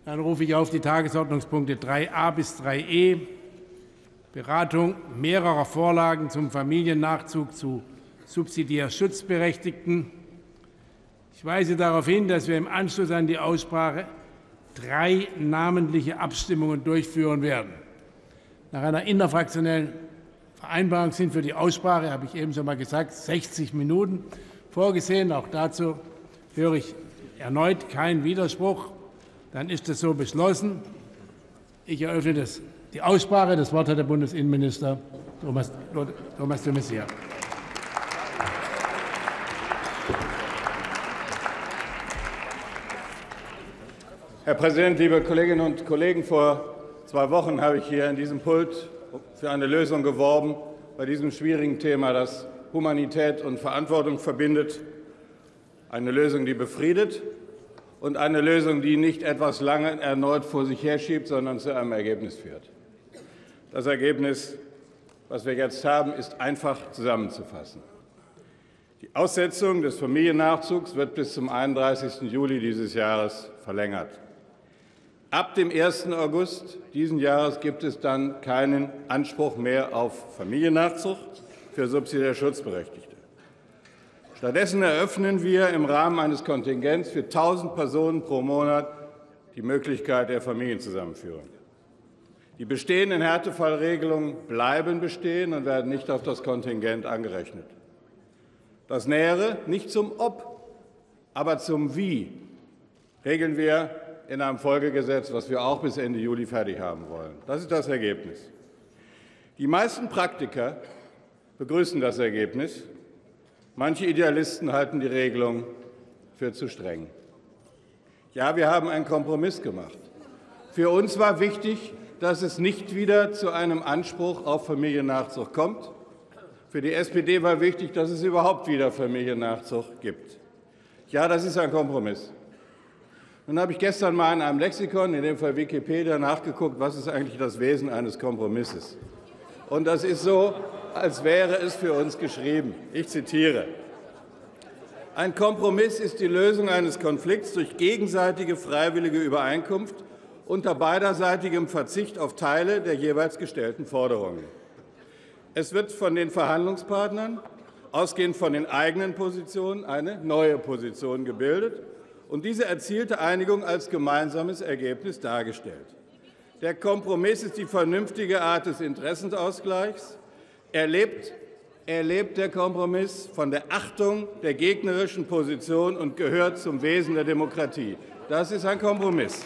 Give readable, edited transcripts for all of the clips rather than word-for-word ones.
Dann rufe ich auf die Tagesordnungspunkte 3a bis 3e, Beratung mehrerer Vorlagen zum Familiennachzug zu subsidiär Schutzberechtigten. Ich weise darauf hin, dass wir im Anschluss an die Aussprache 3 namentliche Abstimmungen durchführen werden. Nach einer innerfraktionellen Vereinbarung sind für die Aussprache, habe ich eben schon mal gesagt, 60 Minuten vorgesehen. Auch dazu höre ich erneut keinen Widerspruch. Dann ist es so beschlossen. Ich eröffne die Aussprache. Das Wort hat der Bundesinnenminister Thomas de Maizière. Herr Präsident, liebe Kolleginnen und Kollegen! Vor 2 Wochen habe ich hier in diesem Pult für eine Lösung geworben bei diesem schwierigen Thema, das Humanität und Verantwortung verbindet. Eine Lösung, die befriedet, und eine Lösung, die nicht etwas lange erneut vor sich herschiebt, sondern zu einem Ergebnis führt. Das Ergebnis, was wir jetzt haben, ist einfach zusammenzufassen. Die Aussetzung des Familiennachzugs wird bis zum 31. Juli dieses Jahres verlängert. Ab dem 1. August dieses Jahres gibt es dann keinen Anspruch mehr auf Familiennachzug für subsidiär Schutzberechtigte. Stattdessen eröffnen wir im Rahmen eines Kontingents für 1.000 Personen pro Monat die Möglichkeit der Familienzusammenführung. Die bestehenden Härtefallregelungen bleiben bestehen und werden nicht auf das Kontingent angerechnet. Das Nähere, nicht zum Ob, aber zum Wie, regeln wir in einem Folgegesetz, das wir auch bis Ende Juli fertig haben wollen. Das ist das Ergebnis. Die meisten Praktiker begrüßen das Ergebnis. Manche Idealisten halten die Regelung für zu streng. Ja, wir haben einen Kompromiss gemacht. Für uns war wichtig, dass es nicht wieder zu einem Anspruch auf Familiennachzug kommt. Für die SPD war wichtig, dass es überhaupt wieder Familiennachzug gibt. Ja, das ist ein Kompromiss. Nun habe ich gestern mal in einem Lexikon, in dem Fall Wikipedia, nachgeguckt, was ist eigentlich das Wesen eines Kompromisses. Und das ist so, als wäre es für uns geschrieben. Ich zitiere: Ein Kompromiss ist die Lösung eines Konflikts durch gegenseitige freiwillige Übereinkunft unter beiderseitigem Verzicht auf Teile der jeweils gestellten Forderungen. Es wird von den Verhandlungspartnern, ausgehend von den eigenen Positionen, eine neue Position gebildet und diese erzielte Einigung als gemeinsames Ergebnis dargestellt. Der Kompromiss ist die vernünftige Art des Interessenausgleichs. Er lebt der Kompromiss von der Achtung der gegnerischen Position und gehört zum Wesen der Demokratie. Das ist ein Kompromiss.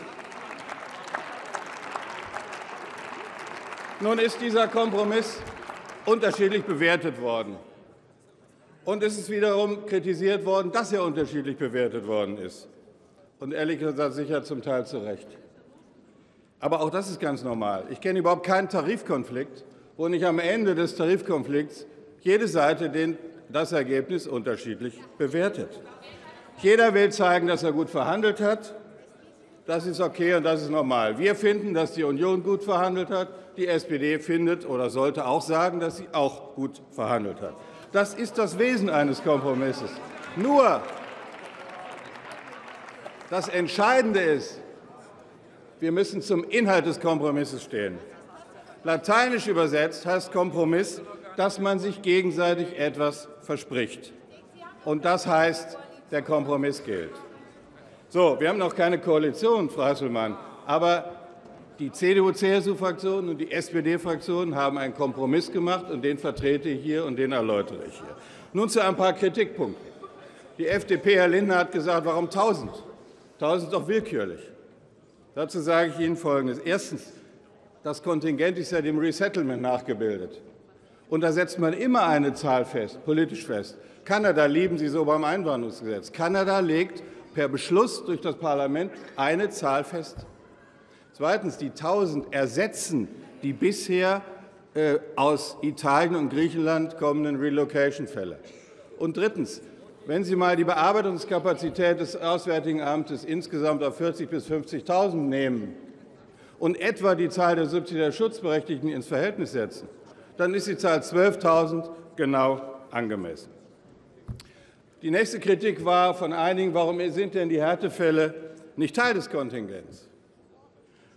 Nun ist dieser Kompromiss unterschiedlich bewertet worden. Und es ist wiederum kritisiert worden, dass er unterschiedlich bewertet worden ist. Und ehrlich gesagt sicher zum Teil zu Recht. Aber auch das ist ganz normal. Ich kenne überhaupt keinen Tarifkonflikt, wo nicht am Ende des Tarifkonflikts jede Seite das Ergebnis unterschiedlich bewertet. Jeder will zeigen, dass er gut verhandelt hat. Das ist okay und das ist normal. Wir finden, dass die Union gut verhandelt hat. Die SPD findet oder sollte auch sagen, dass sie auch gut verhandelt hat. Das ist das Wesen eines Kompromisses. Nur das Entscheidende ist, wir müssen zum Inhalt des Kompromisses stehen. Lateinisch übersetzt heißt Kompromiss, dass man sich gegenseitig etwas verspricht. Und das heißt, der Kompromiss gilt. So, wir haben noch keine Koalition, Frau Hasselmann, aber die CDU-CSU-Fraktion und die SPD-Fraktion haben einen Kompromiss gemacht, und den vertrete ich hier und den erläutere ich hier. Nun zu ein paar Kritikpunkten. Die FDP, Herr Lindner, hat gesagt, warum 1.000? 1.000 ist doch willkürlich. Dazu sage ich Ihnen Folgendes. Erstens, das Kontingent ist ja dem Resettlement nachgebildet. Und da setzt man immer eine Zahl fest, politisch fest. Kanada lieben Sie so beim Einwanderungsgesetz. Kanada legt per Beschluss durch das Parlament eine Zahl fest. Zweitens, die 1.000 ersetzen die bisher aus Italien und Griechenland kommenden Relocation-Fälle. Und drittens, wenn Sie mal die Bearbeitungskapazität des Auswärtigen Amtes insgesamt auf 40.000 bis 50.000 nehmen und etwa die Zahl der subsidiär Schutzberechtigten ins Verhältnis setzen, dann ist die Zahl 12.000 genau angemessen. Die nächste Kritik war von einigen, warum sind denn die Härtefälle nicht Teil des Kontingents?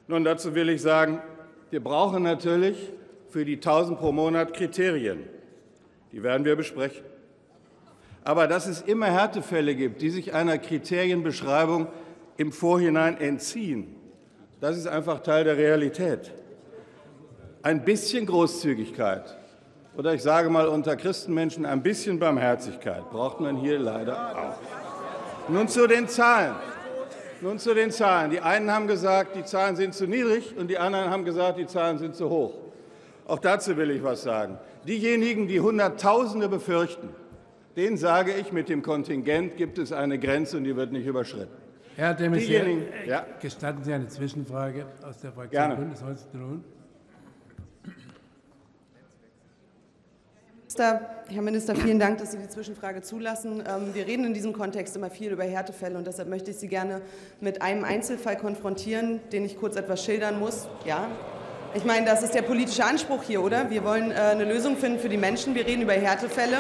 Nun, dazu will ich sagen, wir brauchen natürlich für die 1.000 pro Monat Kriterien. Die werden wir besprechen. Aber dass es immer Härtefälle gibt, die sich einer Kriterienbeschreibung im Vorhinein entziehen, das ist einfach Teil der Realität. Ein bisschen Großzügigkeit oder ich sage mal unter Christenmenschen ein bisschen Barmherzigkeit braucht man hier leider auch. Nun zu den Zahlen. Die einen haben gesagt, die Zahlen sind zu niedrig, und die anderen haben gesagt, die Zahlen sind zu hoch. Auch dazu will ich etwas sagen. Diejenigen, die Hunderttausende befürchten, denen sage ich, mit dem Kontingent gibt es eine Grenze, und die wird nicht überschritten. Herr de Maizière, gestatten Sie eine Zwischenfrage aus der Fraktion Bündnis 90 Die Grünen? Herr Minister, vielen Dank, dass Sie die Zwischenfrage zulassen. Wir reden in diesem Kontext immer viel über Härtefälle, und deshalb möchte ich Sie gerne mit einem Einzelfall konfrontieren, den ich kurz etwas schildern muss. Ja, ich meine, das ist der politische Anspruch hier, oder? Wir wollen eine Lösung finden für die Menschen. Wir reden über Härtefälle.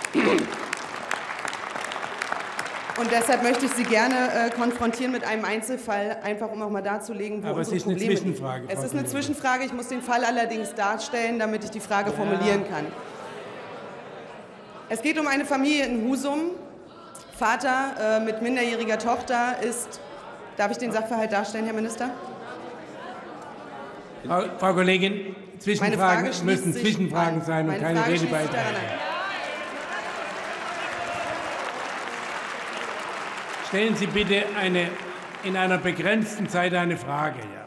Und deshalb möchte ich Sie gerne konfrontieren mit einem Einzelfall, einfach um auch mal darzulegen, wo unsere Probleme liegen. Aber es ist eine Zwischenfrage. Es ist eine Zwischenfrage. Ich muss den Fall allerdings darstellen, damit ich die Frage formulieren kann. Es geht um eine Familie in Husum. Vater mit minderjähriger Tochter ist. Darf ich den Sachverhalt darstellen, Herr Minister? Frau Kollegin, Zwischenfragen müssen Zwischenfragen sein und keine Redebeiträge. Stellen Sie bitte in einer begrenzten Zeit eine Frage. Ja.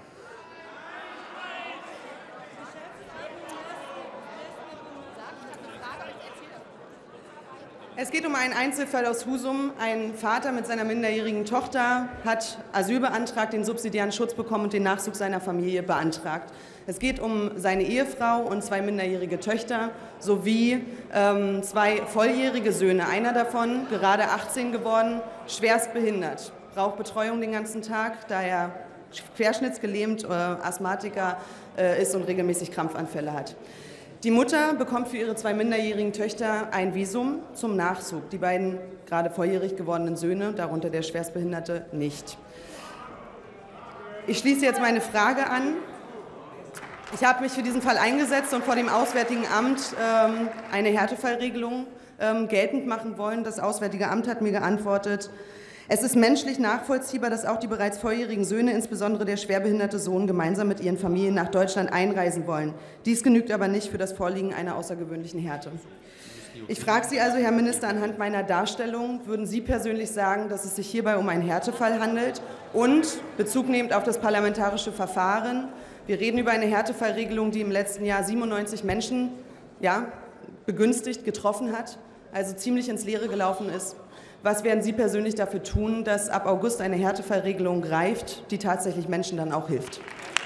Es geht um einen Einzelfall aus Husum. Ein Vater mit seiner minderjährigen Tochter hat Asyl beantragt, den subsidiären Schutz bekommen und den Nachzug seiner Familie beantragt. Es geht um seine Ehefrau und 2 minderjährige Töchter sowie 2 volljährige Söhne. Einer davon, gerade 18 geworden, schwerst behindert, braucht Betreuung den ganzen Tag, da er querschnittsgelähmt, Asthmatiker ist und regelmäßig Krampfanfälle hat. Die Mutter bekommt für ihre 2 minderjährigen Töchter ein Visum zum Nachzug. Die beiden gerade volljährig gewordenen Söhne, darunter der Schwerstbehinderte, nicht. Ich schließe jetzt meine Frage an. Ich habe mich für diesen Fall eingesetzt und vor dem Auswärtigen Amt eine Härtefallregelung geltend machen wollen. Das Auswärtige Amt hat mir geantwortet: Es ist menschlich nachvollziehbar, dass auch die bereits volljährigen Söhne, insbesondere der schwerbehinderte Sohn, gemeinsam mit ihren Familien nach Deutschland einreisen wollen. Dies genügt aber nicht für das Vorliegen einer außergewöhnlichen Härte. Ich frage Sie also, Herr Minister, anhand meiner Darstellung, würden Sie persönlich sagen, dass es sich hierbei um einen Härtefall handelt? Und Bezug nehmend auf das parlamentarische Verfahren, wir reden über eine Härtefallregelung, die im letzten Jahr 97 Menschen begünstigt, getroffen hat, also ziemlich ins Leere gelaufen ist. Was werden Sie persönlich dafür tun, dass ab August eine Härtefallregelung greift, die tatsächlich Menschen dann auch hilft?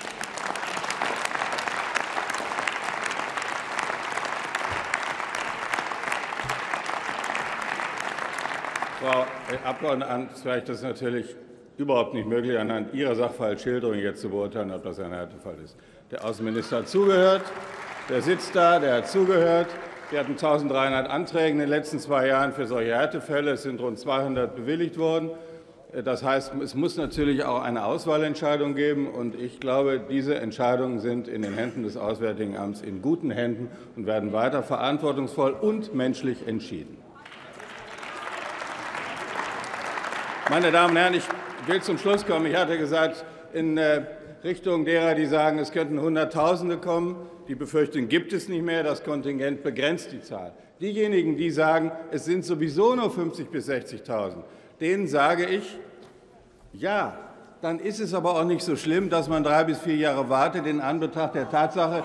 Frau Abgeordnete, vielleicht ist es natürlich überhaupt nicht möglich, anhand Ihrer Sachverhaltsschilderung jetzt zu beurteilen, ob das ein Härtefall ist. Der Außenminister hat zugehört, der sitzt da, der hat zugehört. Wir hatten 1.300 Anträge in den letzten 2 Jahren für solche Härtefälle. Es sind rund 200 bewilligt worden. Das heißt, es muss natürlich auch eine Auswahlentscheidung geben. Und ich glaube, diese Entscheidungen sind in den Händen des Auswärtigen Amts in guten Händen und werden weiter verantwortungsvoll und menschlich entschieden. Meine Damen und Herren, ich will zum Schluss kommen. Ich hatte gesagt, in Richtung derer, die sagen, es könnten Hunderttausende kommen. Die Befürchtung gibt es nicht mehr. Das Kontingent begrenzt die Zahl. Diejenigen, die sagen, es sind sowieso nur 50.000 bis 60.000, denen sage ich, ja, dann ist es aber auch nicht so schlimm, dass man 3 bis 4 Jahre wartet in Anbetracht der Tatsache,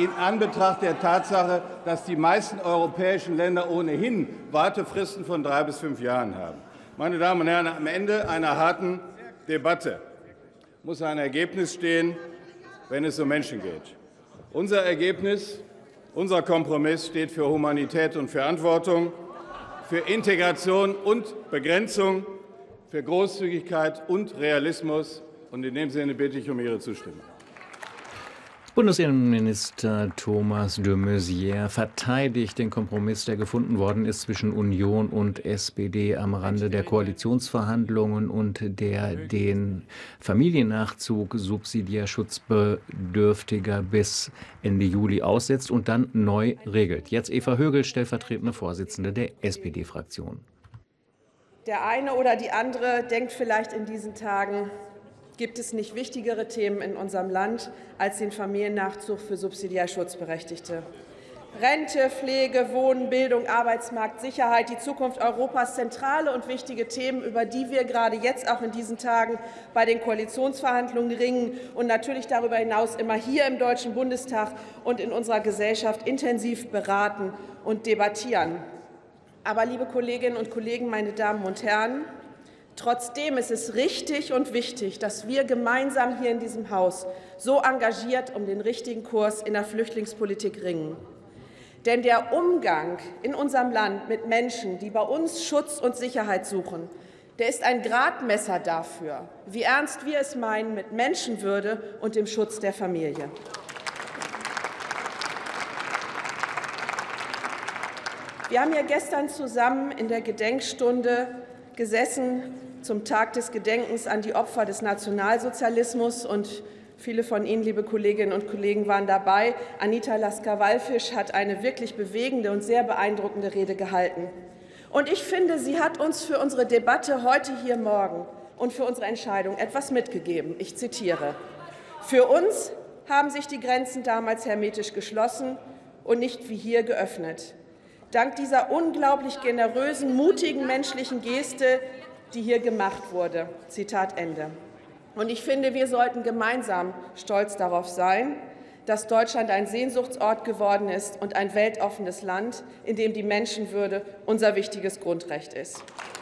dass die meisten europäischen Länder ohnehin Wartefristen von 3 bis 5 Jahren haben. Meine Damen und Herren, am Ende einer harten Debatte muss ein Ergebnis stehen, wenn es um Menschen geht. Unser Ergebnis, unser Kompromiss steht für Humanität und Verantwortung, für Integration und Begrenzung, für Großzügigkeit und Realismus. Und in dem Sinne bitte ich um Ihre Zustimmung. Bundesinnenminister Thomas de Maizière verteidigt den Kompromiss, der gefunden worden ist zwischen Union und SPD am Rande der Koalitionsverhandlungen und der den Familiennachzug subsidiär schutzbedürftiger bis Ende Juli aussetzt und dann neu regelt. Jetzt Eva Högel, stellvertretende Vorsitzende der SPD-Fraktion. Der eine oder die andere denkt vielleicht in diesen Tagen, gibt es nicht wichtigere Themen in unserem Land als den Familiennachzug für subsidiär Schutzberechtigte? Rente, Pflege, Wohnen, Bildung, Arbeitsmarkt, Sicherheit, die Zukunft Europas, zentrale und wichtige Themen, über die wir gerade jetzt auch in diesen Tagen bei den Koalitionsverhandlungen ringen und natürlich darüber hinaus immer hier im Deutschen Bundestag und in unserer Gesellschaft intensiv beraten und debattieren. Aber, liebe Kolleginnen und Kollegen, meine Damen und Herren, trotzdem ist es richtig und wichtig, dass wir gemeinsam hier in diesem Haus so engagiert um den richtigen Kurs in der Flüchtlingspolitik ringen. Denn der Umgang in unserem Land mit Menschen, die bei uns Schutz und Sicherheit suchen, der ist ein Gradmesser dafür, wie ernst wir es meinen mit Menschenwürde und dem Schutz der Familie. Wir haben ja gestern zusammen in der Gedenkstunde gesessen zum Tag des Gedenkens an die Opfer des Nationalsozialismus. Und viele von Ihnen, liebe Kolleginnen und Kollegen, waren dabei. Anita Lasker-Wallfisch hat eine wirklich bewegende und sehr beeindruckende Rede gehalten. Und ich finde, sie hat uns für unsere Debatte heute hier morgen und für unsere Entscheidung etwas mitgegeben. Ich zitiere: Für uns haben sich die Grenzen damals hermetisch geschlossen und nicht wie hier geöffnet. Dank dieser unglaublich generösen, mutigen menschlichen Geste, die hier gemacht wurde. Zitat Ende. Und ich finde, wir sollten gemeinsam stolz darauf sein, dass Deutschland ein Sehnsuchtsort geworden ist und ein weltoffenes Land, in dem die Menschenwürde unser wichtiges Grundrecht ist.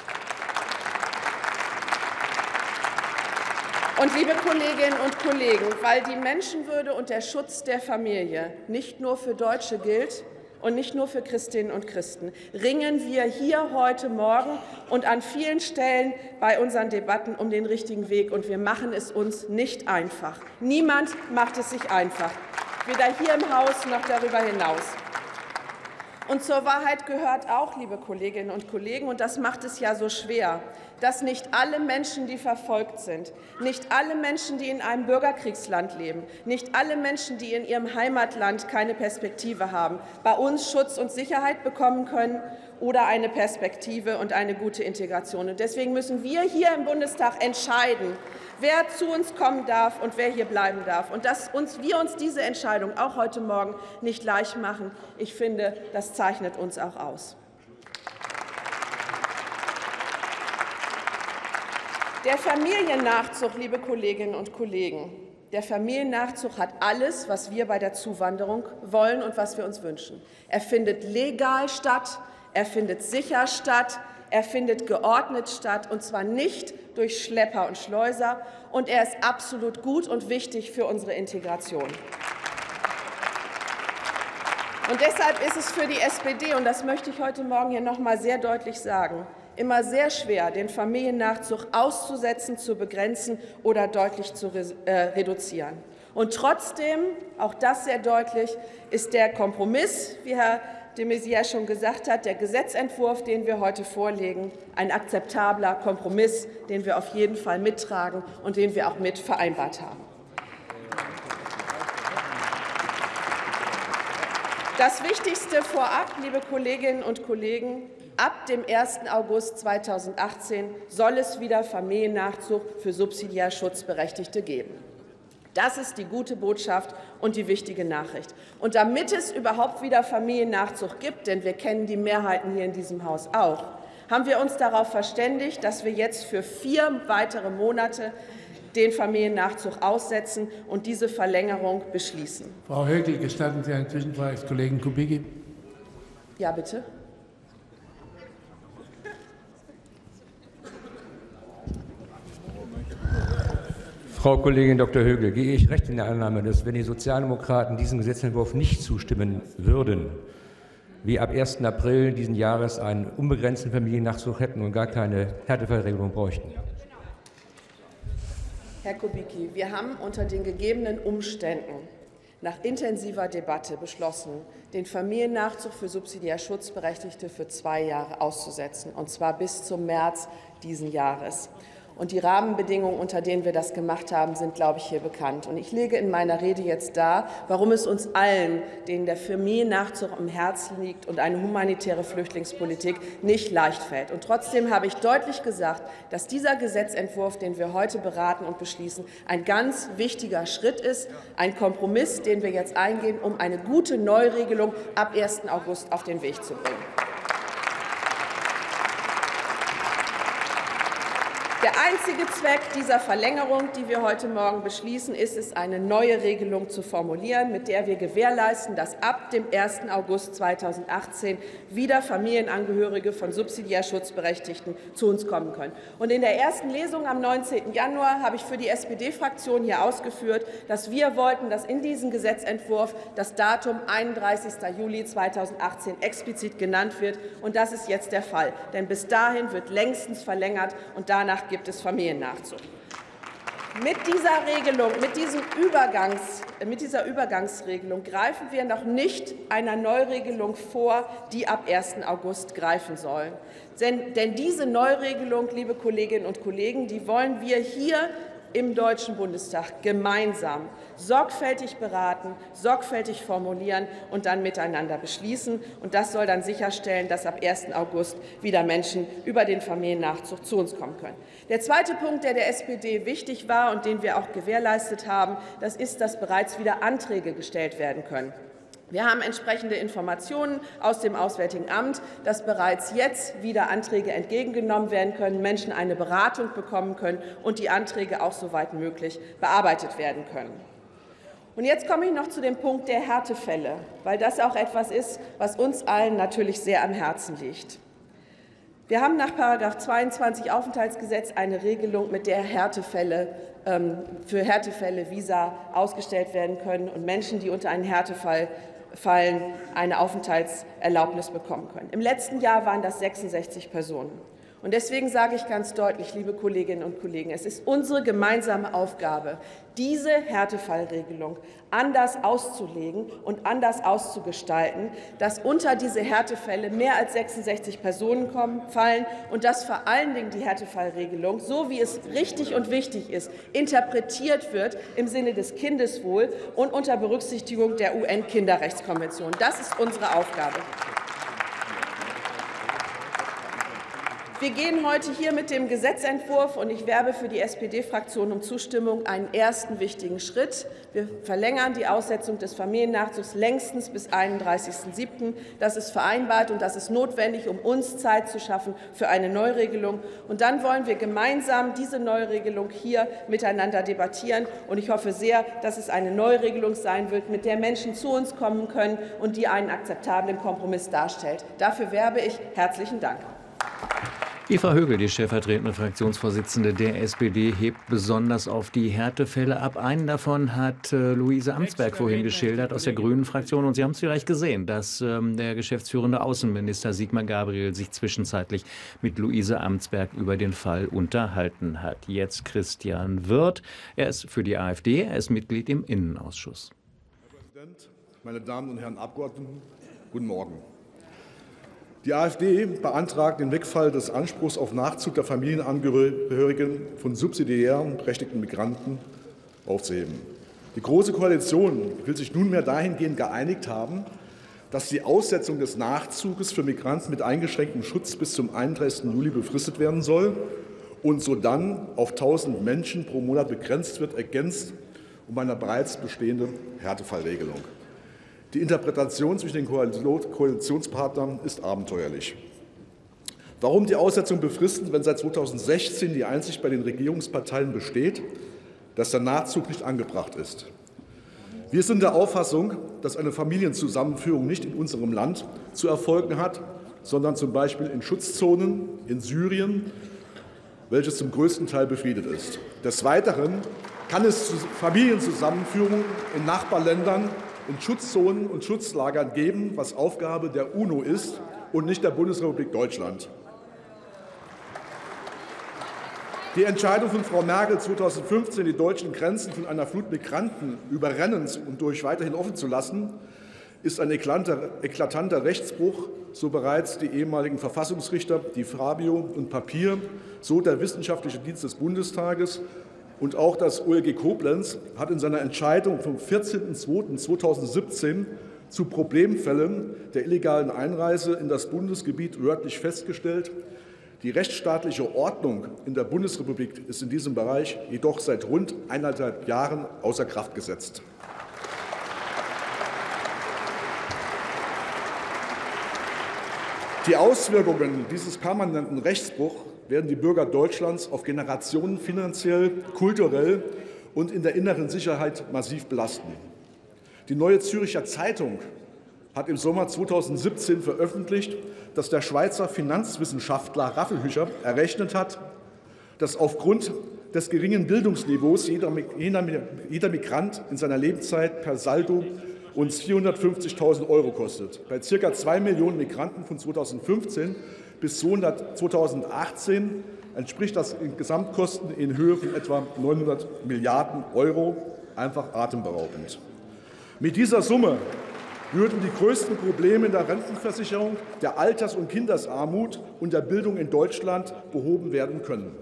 Und, liebe Kolleginnen und Kollegen, weil die Menschenwürde und der Schutz der Familie nicht nur für Deutsche gilt, und nicht nur für Christinnen und Christen, ringen wir hier heute Morgen und an vielen Stellen bei unseren Debatten um den richtigen Weg. Und wir machen es uns nicht einfach. Niemand macht es sich einfach, weder hier im Haus noch darüber hinaus. Und zur Wahrheit gehört auch, liebe Kolleginnen und Kollegen, und das macht es ja so schwer, dass nicht alle Menschen, die verfolgt sind, nicht alle Menschen, die in einem Bürgerkriegsland leben, nicht alle Menschen, die in ihrem Heimatland keine Perspektive haben, bei uns Schutz und Sicherheit bekommen können oder eine Perspektive und eine gute Integration. Und deswegen müssen wir hier im Bundestag entscheiden, wer zu uns kommen darf und wer hier bleiben darf. Und dass wir uns diese Entscheidung auch heute Morgen nicht leicht machen, ich finde, das zeichnet uns auch aus. Der Familiennachzug, liebe Kolleginnen und Kollegen, der Familiennachzug hat alles, was wir bei der Zuwanderung wollen und was wir uns wünschen. Er findet legal statt, er findet sicher statt, er findet geordnet statt, und zwar nicht durch Schlepper und Schleuser, und er ist absolut gut und wichtig für unsere Integration. Und deshalb ist es für die SPD, und das möchte ich heute Morgen hier noch mal sehr deutlich sagen, immer sehr schwer, den Familiennachzug auszusetzen, zu begrenzen oder deutlich zu reduzieren. Und trotzdem, auch das sehr deutlich, ist der Kompromiss, wie Herr de Maizière schon gesagt hat, der Gesetzentwurf, den wir heute vorlegen, ein akzeptabler Kompromiss, den wir auf jeden Fall mittragen und den wir auch mit vereinbart haben. Das Wichtigste vorab, liebe Kolleginnen und Kollegen: Ab dem 1. August 2018 soll es wieder Familiennachzug für subsidiär Schutzberechtigte geben. Das ist die gute Botschaft und die wichtige Nachricht. Und damit es überhaupt wieder Familiennachzug gibt, denn wir kennen die Mehrheiten hier in diesem Haus auch, haben wir uns darauf verständigt, dass wir jetzt für 4 weitere Monate den Familiennachzug aussetzen und diese Verlängerung beschließen. Frau Högel, gestatten Sie eine Zwischenfrage des Kollegen Kubicki? Ja, bitte. Frau Kollegin Dr. Högel, gehe ich recht in der Annahme, dass, wenn die Sozialdemokraten diesem Gesetzentwurf nicht zustimmen würden, wir ab 1. April dieses Jahres einen unbegrenzten Familiennachzug hätten und gar keine Härtefallregelung bräuchten? Herr Kubicki, wir haben unter den gegebenen Umständen nach intensiver Debatte beschlossen, den Familiennachzug für subsidiär Schutzberechtigte für 2 Jahre auszusetzen, und zwar bis zum März diesen Jahres. Und die Rahmenbedingungen, unter denen wir das gemacht haben, sind, glaube ich, hier bekannt. Und ich lege in meiner Rede jetzt dar, warum es uns allen, denen der Familiennachzug am Herzen liegt und eine humanitäre Flüchtlingspolitik, nicht leicht fällt. Und trotzdem habe ich deutlich gesagt, dass dieser Gesetzentwurf, den wir heute beraten und beschließen, ein ganz wichtiger Schritt ist, ein Kompromiss, den wir jetzt eingehen, um eine gute Neuregelung ab 1. August auf den Weg zu bringen. Der einzige Zweck dieser Verlängerung, die wir heute Morgen beschließen, ist es, eine neue Regelung zu formulieren, mit der wir gewährleisten, dass ab dem 1. August 2018 wieder Familienangehörige von subsidiär Schutzberechtigten zu uns kommen können. Und in der ersten Lesung am 19. Januar habe ich für die SPD-Fraktion hier ausgeführt, dass wir wollten, dass in diesem Gesetzentwurf das Datum 31. Juli 2018 explizit genannt wird. Und das ist jetzt der Fall. Denn bis dahin wird längstens verlängert, und danach gibt es Familiennachzug. Mit dieser Regelung, mit dieser Übergangsregelung greifen wir noch nicht einer Neuregelung vor, die ab 1. August greifen soll. Denn diese Neuregelung, liebe Kolleginnen und Kollegen, die wollen wir hier im Deutschen Bundestag gemeinsam sorgfältig beraten, sorgfältig formulieren und dann miteinander beschließen. Und das soll dann sicherstellen, dass ab 1. August wieder Menschen über den Familiennachzug zu uns kommen können. Der zweite Punkt, der SPD wichtig war und den wir auch gewährleistet haben, das ist, dass bereits wieder Anträge gestellt werden können. Wir haben entsprechende Informationen aus dem Auswärtigen Amt, dass bereits jetzt wieder Anträge entgegengenommen werden können, Menschen eine Beratung bekommen können und die Anträge auch soweit möglich bearbeitet werden können. Und jetzt komme ich noch zu dem Punkt der Härtefälle, weil das auch etwas ist, was uns allen natürlich sehr am Herzen liegt. Wir haben nach § 22 Aufenthaltsgesetz eine Regelung, mit der für Härtefälle Visa ausgestellt werden können und Menschen, die unter einen Härtefall fallen, eine Aufenthaltserlaubnis bekommen können. Im letzten Jahr waren das 66 Personen. Und deswegen sage ich ganz deutlich, liebe Kolleginnen und Kollegen, es ist unsere gemeinsame Aufgabe, diese Härtefallregelung anders auszulegen und anders auszugestalten, dass unter diese Härtefälle mehr als 66 Personen fallen und dass vor allen Dingen die Härtefallregelung, so wie es richtig und wichtig ist, interpretiert wird im Sinne des Kindeswohls und unter Berücksichtigung der UN-Kinderrechtskonvention. Das ist unsere Aufgabe. Wir gehen heute hier mit dem Gesetzentwurf, und ich werbe für die SPD-Fraktion um Zustimmung, einen ersten wichtigen Schritt. Wir verlängern die Aussetzung des Familiennachzugs längstens bis 31.07. Das ist vereinbart und das ist notwendig, um uns Zeit zu schaffen für eine Neuregelung. Und dann wollen wir gemeinsam diese Neuregelung hier miteinander debattieren. Und ich hoffe sehr, dass es eine Neuregelung sein wird, mit der Menschen zu uns kommen können und die einen akzeptablen Kompromiss darstellt. Dafür werbe ich. Herzlichen Dank. Eva Högel, die stellvertretende Fraktionsvorsitzende der SPD, hebt besonders auf die Härtefälle ab. Einen davon hat Luise Amtsberg vorhin geschildert aus der Grünen-Fraktion. Und Sie haben es vielleicht gesehen, dass der geschäftsführende Außenminister Sigmar Gabriel sich zwischenzeitlich mit Luise Amtsberg über den Fall unterhalten hat. Jetzt Christian Wirth. Er ist für die AfD, er ist Mitglied im Innenausschuss. Herr Präsident, meine Damen und Herren Abgeordneten, guten Morgen. Die AfD beantragt den Wegfall des Anspruchs auf Nachzug der Familienangehörigen von subsidiär berechtigten Migranten aufzuheben. Die Große Koalition will sich nunmehr dahingehend geeinigt haben, dass die Aussetzung des Nachzuges für Migranten mit eingeschränktem Schutz bis zum 31. Juli befristet werden soll und sodann auf 1.000 Menschen pro Monat begrenzt wird, ergänzt um eine bereits bestehende Härtefallregelung. Die Interpretation zwischen den Koalitionspartnern ist abenteuerlich. Warum die Aussetzung befristen, wenn seit 2016 die Einsicht bei den Regierungsparteien besteht, dass der Nachzug nicht angebracht ist? Wir sind der Auffassung, dass eine Familienzusammenführung nicht in unserem Land zu erfolgen hat, sondern zum Beispiel in Schutzzonen in Syrien, welches zum größten Teil befriedet ist. Des Weiteren kann es Familienzusammenführungen in Nachbarländern, in Schutzzonen und Schutzlagern geben, was Aufgabe der UNO ist und nicht der Bundesrepublik Deutschland. Die Entscheidung von Frau Merkel 2015, die deutschen Grenzen von einer Flut Migranten überrennen und durch weiterhin offen zu lassen, ist ein eklatanter Rechtsbruch, so bereits die ehemaligen Verfassungsrichter, die Fabio und Papier, so der Wissenschaftliche Dienst des Bundestages und auch das OLG Koblenz hat in seiner Entscheidung vom 14.02.2017 zu Problemfällen der illegalen Einreise in das Bundesgebiet wörtlich festgestellt: Die rechtsstaatliche Ordnung in der Bundesrepublik ist in diesem Bereich jedoch seit rund 1,5 Jahren außer Kraft gesetzt. Die Auswirkungen dieses permanenten Rechtsbruchs werden die Bürger Deutschlands auf Generationen finanziell, kulturell und in der inneren Sicherheit massiv belasten. Die Neue Zürcher Zeitung hat im Sommer 2017 veröffentlicht, dass der Schweizer Finanzwissenschaftler Raffelhücher errechnet hat, dass aufgrund des geringen Bildungsniveaus jeder Migrant in seiner Lebenszeit per Saldo rund 450.000 € kostet. Bei ca. 2 Millionen Migranten von 2015 bis 2018 entspricht das in Gesamtkosten in Höhe von etwa 900 Milliarden €, einfach atemberaubend. Mit dieser Summe würden die größten Probleme in der Rentenversicherung, der Alters- und Kindersarmut und der Bildung in Deutschland behoben werden können.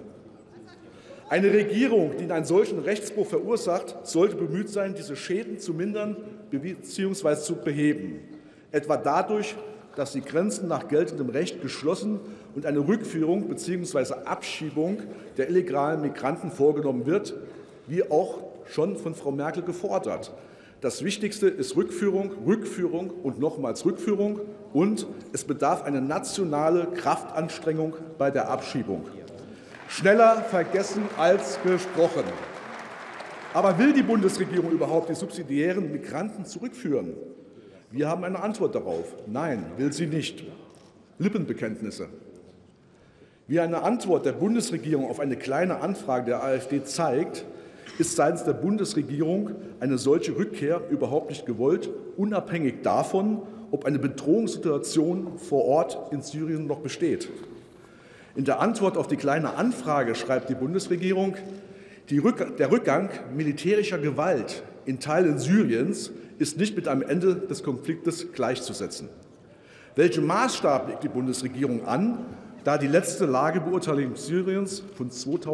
Eine Regierung, die einen solchen Rechtsbruch verursacht, sollte bemüht sein, diese Schäden zu mindern bzw. zu beheben, etwa dadurch, dass die Grenzen nach geltendem Recht geschlossen und eine Rückführung bzw. Abschiebung der illegalen Migranten vorgenommen wird, wie auch schon von Frau Merkel gefordert. Das Wichtigste ist Rückführung, Rückführung und nochmals Rückführung, und es bedarf einer nationalen Kraftanstrengung bei der Abschiebung. Schneller vergessen als gesprochen. Aber will die Bundesregierung überhaupt die subsidiären Migranten zurückführen? Wir haben eine Antwort darauf. Nein, will sie nicht. Lippenbekenntnisse. Wie eine Antwort der Bundesregierung auf eine kleine Anfrage der AfD zeigt, ist seitens der Bundesregierung eine solche Rückkehr überhaupt nicht gewollt, unabhängig davon, ob eine Bedrohungssituation vor Ort in Syrien noch besteht. In der Antwort auf die Kleine Anfrage schreibt die Bundesregierung, der Rückgang militärischer Gewalt in Teilen Syriens ist nicht mit einem Ende des Konfliktes gleichzusetzen. Welchen Maßstab legt die Bundesregierung an, da die letzte Lagebeurteilung Syriens von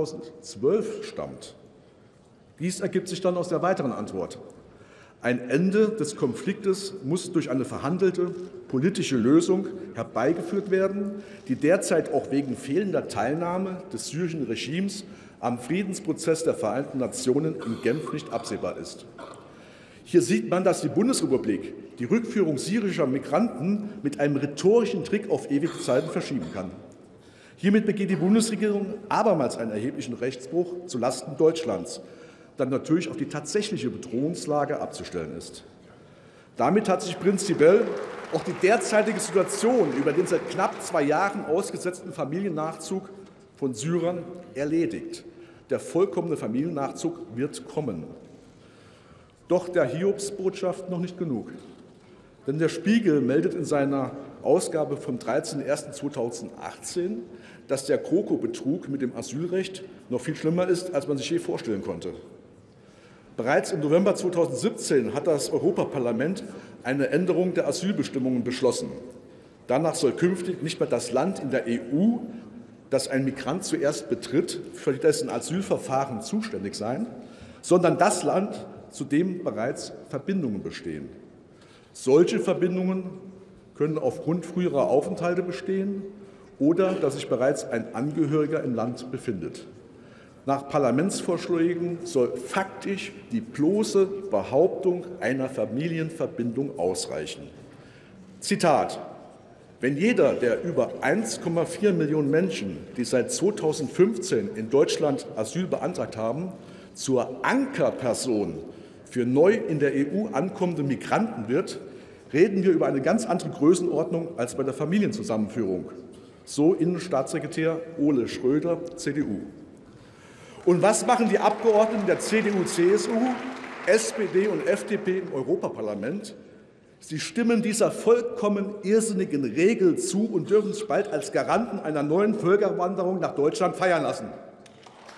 2012 stammt? Dies ergibt sich dann aus der weiteren Antwort. Ein Ende des Konfliktes muss durch eine verhandelte politische Lösung herbeigeführt werden, die derzeit auch wegen fehlender Teilnahme des syrischen Regimes am Friedensprozess der Vereinten Nationen in Genf nicht absehbar ist. Hier sieht man, dass die Bundesrepublik die Rückführung syrischer Migranten mit einem rhetorischen Trick auf ewige Zeiten verschieben kann. Hiermit begeht die Bundesregierung abermals einen erheblichen Rechtsbruch zulasten Deutschlands, dann natürlich auf die tatsächliche Bedrohungslage abzustellen ist. Damit hat sich prinzipiell auch die derzeitige Situation über den seit knapp 2 Jahren ausgesetzten Familiennachzug von Syrern erledigt. Der vollkommene Familiennachzug wird kommen. Doch der Hiobsbotschaft noch nicht genug. Denn der Spiegel meldet in seiner Ausgabe vom 13.01.2018, dass der GroKo-Betrug mit dem Asylrecht noch viel schlimmer ist, als man sich je vorstellen konnte. Bereits im November 2017 hat das Europaparlament eine Änderung der Asylbestimmungen beschlossen. Danach soll künftig nicht mehr das Land in der EU, das ein Migrant zuerst betritt, für dessen Asylverfahren zuständig sein, sondern das Land, zu dem bereits Verbindungen bestehen. Solche Verbindungen können aufgrund früherer Aufenthalte bestehen oder dass sich bereits ein Angehöriger im Land befindet. Nach Parlamentsvorschlägen soll faktisch die bloße Behauptung einer Familienverbindung ausreichen. Zitat: Wenn jeder der über 1,4 Millionen Menschen, die seit 2015 in Deutschland Asyl beantragt haben, zur Ankerperson für neu in der EU ankommende Migranten wird, reden wir über eine ganz andere Größenordnung als bei der Familienzusammenführung. So Innenstaatssekretär Ole Schröder, CDU. Und was machen die Abgeordneten der CDU, CSU, SPD und FDP im Europaparlament? Sie stimmen dieser vollkommen irrsinnigen Regel zu und dürfen sich bald als Garanten einer neuen Völkerwanderung nach Deutschland feiern lassen.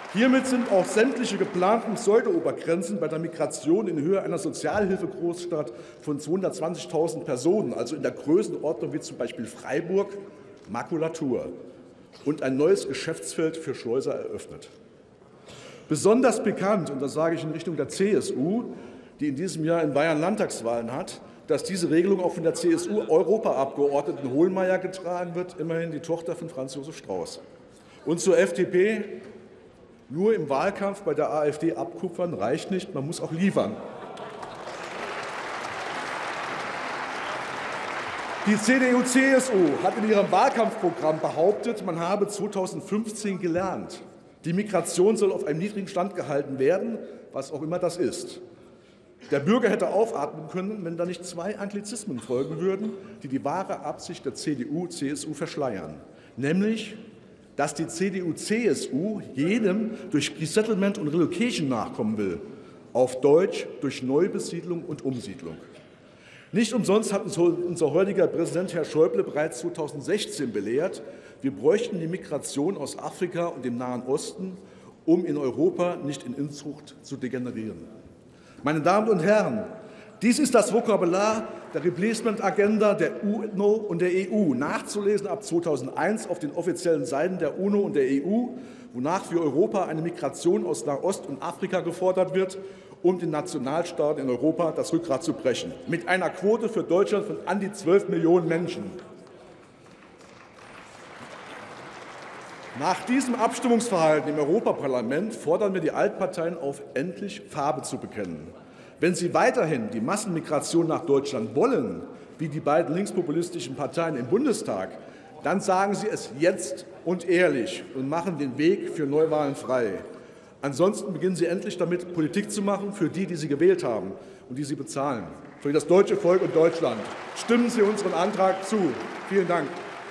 Hiermit sind auch sämtliche geplanten Pseudo-Obergrenzen bei der Migration in Höhe einer Sozialhilfegroßstadt von 220.000 Personen, also in der Größenordnung wie zum Beispiel Freiburg, Makulatur und ein neues Geschäftsfeld für Schleuser eröffnet. Besonders bekannt, und das sage ich in Richtung der CSU, die in diesem Jahr in Bayern Landtagswahlen hat, dass diese Regelung auch von der CSU-Europaabgeordneten Hohlmeier getragen wird, immerhin die Tochter von Franz Josef Strauß. Und zur FDP: Nur im Wahlkampf bei der AfD abkupfern reicht nicht, man muss auch liefern. Die CDU-CSU hat in ihrem Wahlkampfprogramm behauptet, man habe 2015 gelernt. Die Migration soll auf einem niedrigen Stand gehalten werden, was auch immer das ist. Der Bürger hätte aufatmen können, wenn da nicht zwei Anglizismen folgen würden, die die wahre Absicht der CDU-CSU verschleiern. Nämlich, dass die CDU-CSU jedem durch Resettlement und Relocation nachkommen will. Auf Deutsch durch Neubesiedlung und Umsiedlung. Nicht umsonst hat uns unser heutiger Präsident Herr Schäuble bereits 2016 belehrt, wir bräuchten die Migration aus Afrika und dem Nahen Osten, um in Europa nicht in Inzucht zu degenerieren. Meine Damen und Herren, dies ist das Vokabular der Replacement-Agenda der UNO und der EU, nachzulesen ab 2001 auf den offiziellen Seiten der UNO und der EU, wonach für Europa eine Migration aus Nahost und Afrika gefordert wird, um den Nationalstaaten in Europa das Rückgrat zu brechen, mit einer Quote für Deutschland von an die 12 Millionen Menschen. Nach diesem Abstimmungsverhalten im Europaparlament fordern wir die Altparteien auf, endlich Farbe zu bekennen. Wenn Sie weiterhin die Massenmigration nach Deutschland wollen, wie die beiden linkspopulistischen Parteien im Bundestag, dann sagen Sie es jetzt und ehrlich und machen den Weg für Neuwahlen frei. Ansonsten beginnen Sie endlich damit, Politik zu machen für die, die Sie gewählt haben und die Sie bezahlen. Für das deutsche Volk und Deutschland. Stimmen Sie unseren Antrag zu. Vielen Dank.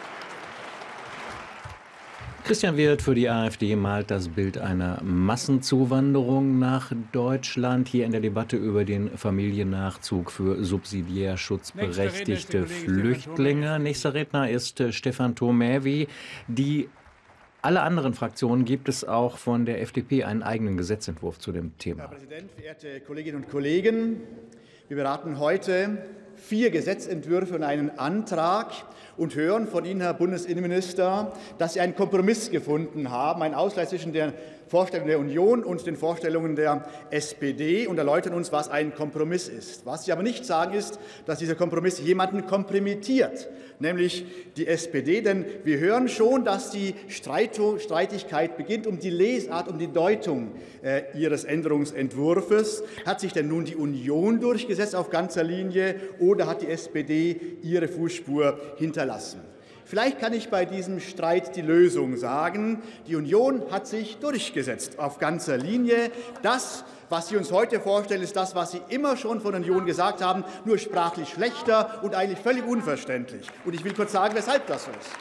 Christian Wirth für die AfD malt das Bild einer Massenzuwanderung nach Deutschland. Hier in der Debatte über den Familiennachzug für subsidiär schutzberechtigte Flüchtlinge. Nächster Redner ist Stefan Thomé. Wie alle anderen Fraktionen gibt es auch von der FDP einen eigenen Gesetzentwurf zu dem Thema. Herr Präsident, verehrte Kolleginnen und Kollegen! Wir beraten heute 4 Gesetzentwürfe und einen Antrag und hören von Ihnen, Herr Bundesinnenminister, dass Sie einen Kompromiss gefunden haben, einen Ausgleich zwischen der Vorstellungen der Union und den Vorstellungen der SPD und erläutern uns, was ein Kompromiss ist. Was Sie aber nicht sagen, ist, dass dieser Kompromiss jemanden kompromittiert, nämlich die SPD. Denn wir hören schon, dass die Streitigkeit beginnt um die Lesart, um die Deutung Ihres Änderungsentwurfs. Hat sich denn nun die Union durchgesetzt auf ganzer Linie oder hat die SPD ihre Fußspur hinterlassen? Vielleicht kann ich bei diesem Streit die Lösung sagen. Die Union hat sich durchgesetzt auf ganzer Linie. Das, was Sie uns heute vorstellen, ist das, was Sie immer schon von der Union gesagt haben, nur sprachlich schlechter und eigentlich völlig unverständlich. Und ich will kurz sagen, weshalb das so ist.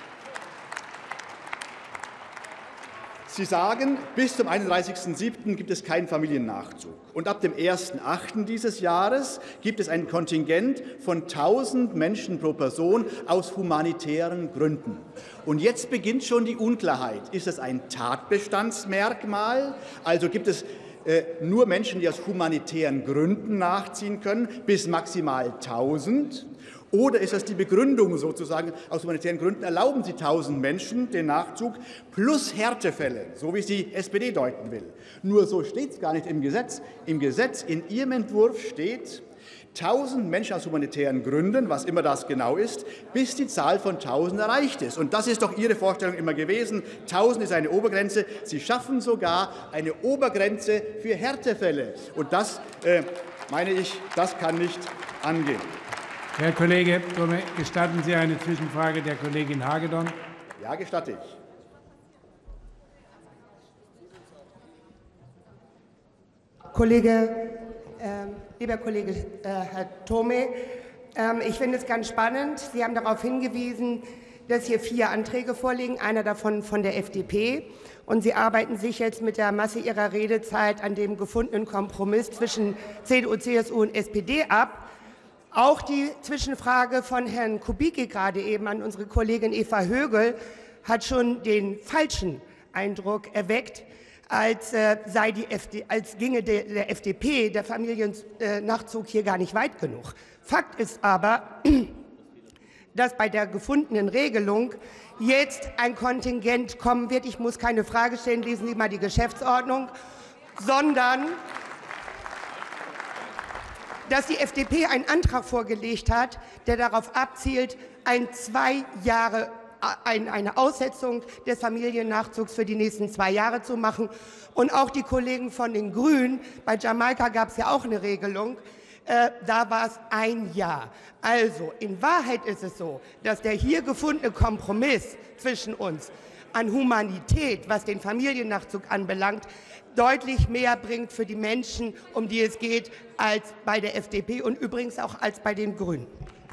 Sie sagen, bis zum 31.07. gibt es keinen Familiennachzug. Und ab dem 1.08. dieses Jahres gibt es ein Kontingent von 1.000 Menschen pro Person aus humanitären Gründen. Und jetzt beginnt schon die Unklarheit. Ist es ein Tatbestandsmerkmal? Also gibt es nur Menschen, die aus humanitären Gründen nachziehen können, bis maximal 1.000? Oder ist das die Begründung sozusagen, aus humanitären Gründen erlauben Sie 1.000 Menschen den Nachzug plus Härtefälle, so wie es die SPD deuten will. Nur so steht es gar nicht im Gesetz. Im Gesetz, in Ihrem Entwurf steht 1.000 Menschen aus humanitären Gründen, was immer das genau ist, bis die Zahl von 1.000 erreicht ist. Und das ist doch Ihre Vorstellung immer gewesen. 1.000 ist eine Obergrenze. Sie schaffen sogar eine Obergrenze für Härtefälle. Und das, meine ich, das kann nicht angehen. Herr Kollege Thomé, gestatten Sie eine Zwischenfrage der Kollegin Hagedorn? Ja, gestatte ich. Lieber Kollege Herr Thomé, ich finde es ganz spannend. Sie haben darauf hingewiesen, dass hier 4 Anträge vorliegen, einer davon von der FDP. Und Sie arbeiten sich jetzt mit der Masse Ihrer Redezeit an dem gefundenen Kompromiss zwischen CDU, CSU und SPD ab. Auch die Zwischenfrage von Herrn Kubicki gerade eben an unsere Kollegin Eva Högel hat schon den falschen Eindruck erweckt. als ginge der FDP der Familiennachzug hier gar nicht weit genug. Fakt ist aber, dass bei der gefundenen Regelung jetzt ein Kontingent kommen wird. Ich muss keine Frage stellen, lesen Sie mal die Geschäftsordnung, sondern dass die FDP einen Antrag vorgelegt hat, der darauf abzielt, eine Aussetzung des Familiennachzugs für die nächsten 2 Jahre zu machen. Und auch die Kollegen von den Grünen, bei Jamaika gab es ja auch eine Regelung, da war es 1 Jahr. Also in Wahrheit ist es so, dass der hier gefundene Kompromiss zwischen uns an Humanität, was den Familiennachzug anbelangt, deutlich mehr bringt für die Menschen, um die es geht, als bei der FDP und übrigens auch als bei den Grünen.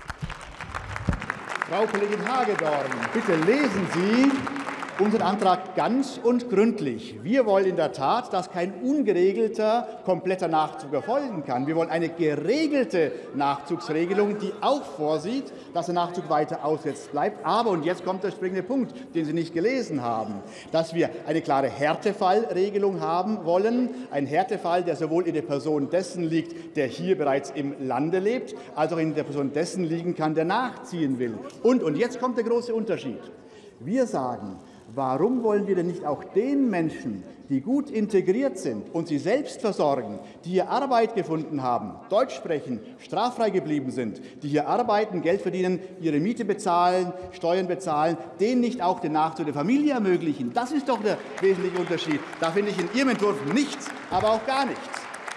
Frau Kollegin Hagedorn, bitte lesen Sie unseren Antrag ganz und gründlich. Wir wollen in der Tat, dass kein ungeregelter, kompletter Nachzug erfolgen kann. Wir wollen eine geregelte Nachzugsregelung, die auch vorsieht, dass der Nachzug weiter ausgesetzt bleibt. Aber, und jetzt kommt der springende Punkt, den Sie nicht gelesen haben, dass wir eine klare Härtefallregelung haben wollen. Ein Härtefall, der sowohl in der Person dessen liegt, der hier bereits im Lande lebt, als auch in der Person dessen liegen kann, der nachziehen will. Und jetzt kommt der große Unterschied. Wir sagen, warum wollen wir denn nicht auch den Menschen, die gut integriert sind und sie selbst versorgen, die hier Arbeit gefunden haben, Deutsch sprechen, straffrei geblieben sind, die hier arbeiten, Geld verdienen, ihre Miete bezahlen, Steuern bezahlen, denen nicht auch den Nachzug der Familie ermöglichen? Das ist doch der wesentliche Unterschied. Da finde ich in Ihrem Entwurf nichts, aber auch gar nichts.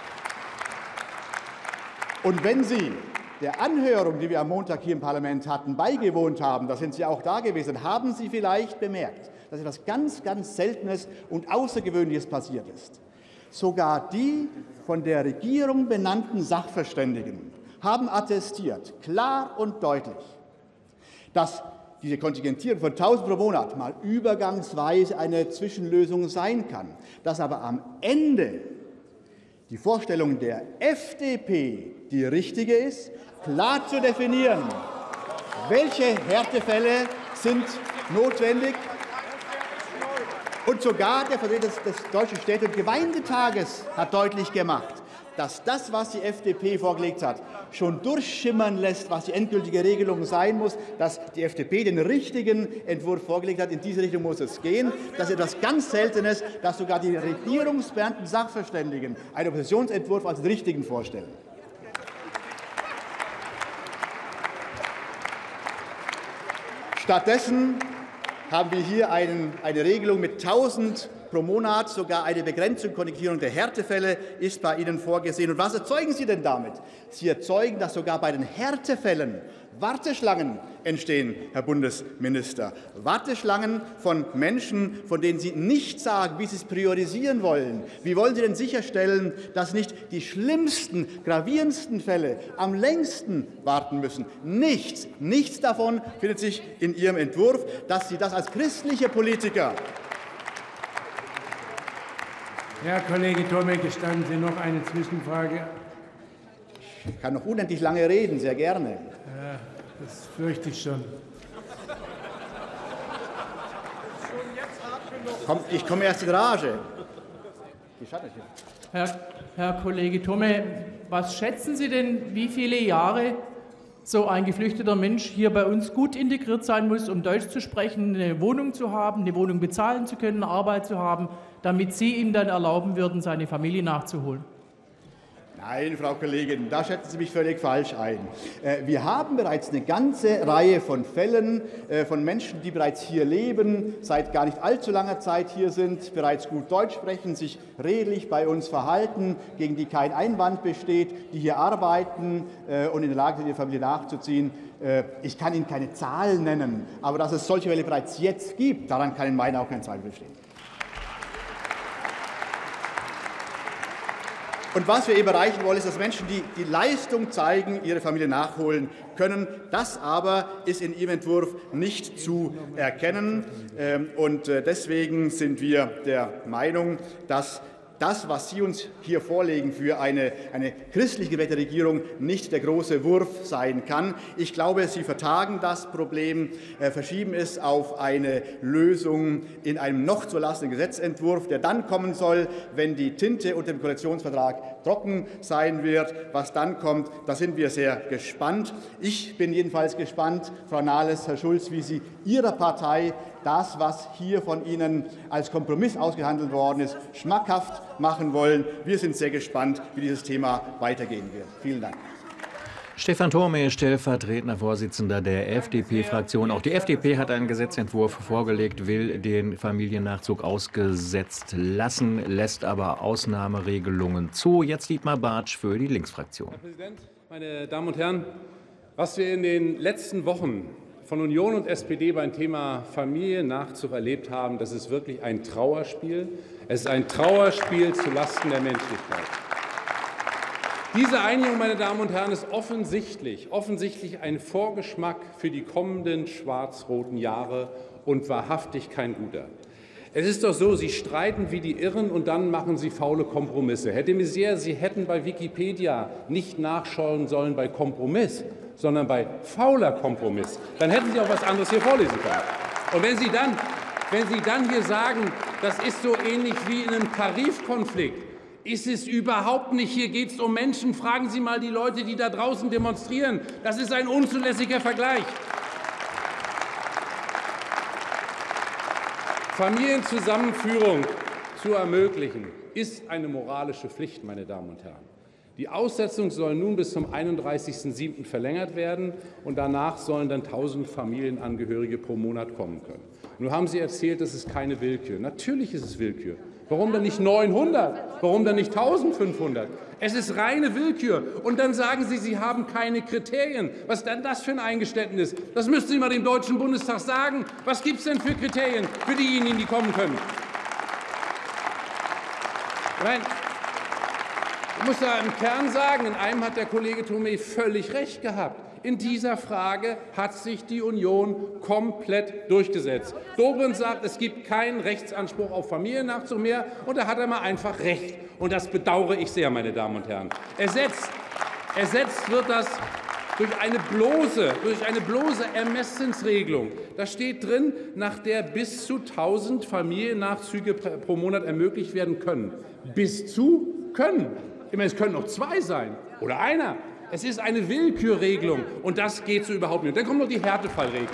Und wenn Sie der Anhörung, die wir am Montag hier im Parlament hatten, beigewohnt haben, da sind Sie auch da gewesen, haben Sie vielleicht bemerkt, dass etwas ganz, ganz Seltenes und Außergewöhnliches passiert ist. Sogar die von der Regierung benannten Sachverständigen haben attestiert, klar und deutlich, dass diese Kontingentierung von 1.000 pro Monat mal übergangsweise eine Zwischenlösung sein kann, dass aber am Ende die Vorstellung der FDP die richtige ist, klar zu definieren, welche Härtefälle sind notwendig. Und sogar der Vertreter des Deutschen Städte- und Gemeindetages hat deutlich gemacht, dass das, was die FDP vorgelegt hat, schon durchschimmern lässt, was die endgültige Regelung sein muss, dass die FDP den richtigen Entwurf vorgelegt hat. In diese Richtung muss es gehen. Das ist etwas ganz Seltenes, dass sogar die regierungsbeamten Sachverständigen einen Oppositionsentwurf als den richtigen vorstellen. Stattdessen haben wir hier eine Regelung mit 1.000 pro Monat, sogar eine Begrenzung, Kontingentierung der Härtefälle ist bei Ihnen vorgesehen. Und was erzeugen Sie denn damit? Sie erzeugen, dass sogar bei den Härtefällen Warteschlangen entstehen, Herr Bundesminister. Warteschlangen von Menschen, von denen Sie nicht sagen, wie Sie es priorisieren wollen. Wie wollen Sie denn sicherstellen, dass nicht die schlimmsten, gravierendsten Fälle am längsten warten müssen? Nichts davon findet sich in Ihrem Entwurf, dass Sie das als christliche Politiker. Herr Kollege Thome, gestatten Sie noch eine Zwischenfrage? Ich kann noch unendlich lange reden, sehr gerne. Ja, das fürchte ich schon. Ich komme erst in Rage. Herr Kollege Thome, was schätzen Sie denn, wie viele Jahre so ein geflüchteter Mensch hier bei uns gut integriert sein muss, um Deutsch zu sprechen, eine Wohnung zu haben, eine Wohnung bezahlen zu können, eine Arbeit zu haben, damit Sie ihm dann erlauben würden, seine Familie nachzuholen? Nein, Frau Kollegin, da schätzen Sie mich völlig falsch ein. Wir haben bereits eine ganze Reihe von Fällen von Menschen, die bereits hier leben, seit gar nicht allzu langer Zeit hier sind, bereits gut Deutsch sprechen, sich redlich bei uns verhalten, gegen die kein Einwand besteht, die hier arbeiten und in der Lage sind, ihre Familie nachzuziehen. Ich kann Ihnen keine Zahlen nennen, aber dass es solche Fälle bereits jetzt gibt, daran kann in meinen Augen kein Zweifel bestehen. Und was wir eben erreichen wollen, ist, dass Menschen, die Leistung zeigen, ihre Familie nachholen können. Das aber ist in Ihrem Entwurf nicht zu erkennen. Und deswegen sind wir der Meinung, dass das, was Sie uns hier vorlegen, für eine christlich gewählte Regierung nicht der große Wurf sein kann. Ich glaube, Sie vertagen das Problem, verschieben es auf eine Lösung in einem noch zu erlassenen Gesetzentwurf, der dann kommen soll, wenn die Tinte unter dem Koalitionsvertrag trocken sein wird. Was dann kommt, da sind wir sehr gespannt. Ich bin jedenfalls gespannt, Frau Nahles, Herr Schulz, wie Sie Ihrer Partei das, was hier von Ihnen als Kompromiss ausgehandelt worden ist, schmackhaft machen wollen. Wir sind sehr gespannt, wie dieses Thema weitergehen wird. Vielen Dank. Stefan Thome, stellvertretender Vorsitzender der FDP-Fraktion. Auch die FDP hat einen Gesetzentwurf vorgelegt, will den Familiennachzug ausgesetzt lassen, lässt aber Ausnahmeregelungen zu. Jetzt Dietmar Bartsch für die Linksfraktion. Herr Präsident, meine Damen und Herren! Was wir in den letzten Wochen von Union und SPD beim Thema Familiennachzug erlebt haben, das ist wirklich ein Trauerspiel. Es ist ein Trauerspiel zulasten der Menschlichkeit. Diese Einigung, meine Damen und Herren, ist offensichtlich ein Vorgeschmack für die kommenden schwarz-roten Jahre und wahrhaftig kein guter. Es ist doch so, Sie streiten wie die Irren und dann machen Sie faule Kompromisse. Herr de Maizière, Sie hätten bei Wikipedia nicht nachschauen sollen bei Kompromiss, sondern bei fauler Kompromiss. Dann hätten Sie auch was anderes hier vorlesen können. Und wenn Sie dann hier sagen, das ist so ähnlich wie in einem Tarifkonflikt, ist es überhaupt nicht. Hier geht es um Menschen. Fragen Sie mal die Leute, die da draußen demonstrieren. Das ist ein unzulässiger Vergleich. Familienzusammenführung zu ermöglichen, ist eine moralische Pflicht, meine Damen und Herren. Die Aussetzung soll nun bis zum 31.07. verlängert werden, und danach sollen dann 1.000 Familienangehörige pro Monat kommen können. Nun haben Sie erzählt, das ist keine Willkür. Natürlich ist es Willkür. Warum dann nicht 900? Warum dann nicht 1.500? Es ist reine Willkür. Und dann sagen Sie, Sie haben keine Kriterien. Was ist denn das für ein Eingeständnis? Das müssten Sie mal dem Deutschen Bundestag sagen. Was gibt es denn für Kriterien für diejenigen, die kommen können? Ich muss da im Kern sagen, in einem hat der Kollege Thome völlig recht gehabt. In dieser Frage hat sich die Union komplett durchgesetzt. Dobrindt sagt, es gibt keinen Rechtsanspruch auf Familiennachzug mehr, und da hat er mal einfach recht. Und das bedauere ich sehr, meine Damen und Herren. Ersetzt wird das durch eine bloße Ermessensregelung. Da steht drin, nach der bis zu 1.000 Familiennachzüge pro Monat ermöglicht werden können. Bis zu können. Ich meine, es können auch 2 sein oder einer. Es ist eine Willkürregelung, und das geht so überhaupt nicht. Dann kommt noch die Härtefallregelung.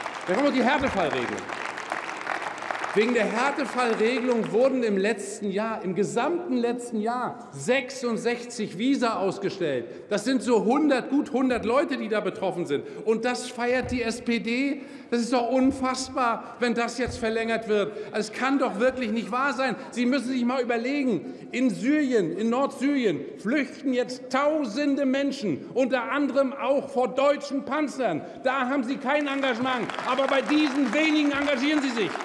Wegen der Härtefallregelung wurden im gesamten letzten Jahr 66 Visa ausgestellt. Das sind so gut 100 Leute, die da betroffen sind. Und das feiert die SPD. Das ist doch unfassbar, wenn das jetzt verlängert wird. Es kann doch wirklich nicht wahr sein. Sie müssen sich mal überlegen, in Nordsyrien flüchten jetzt Tausende Menschen, unter anderem auch vor deutschen Panzern. Da haben Sie kein Engagement, aber bei diesen wenigen engagieren Sie sich.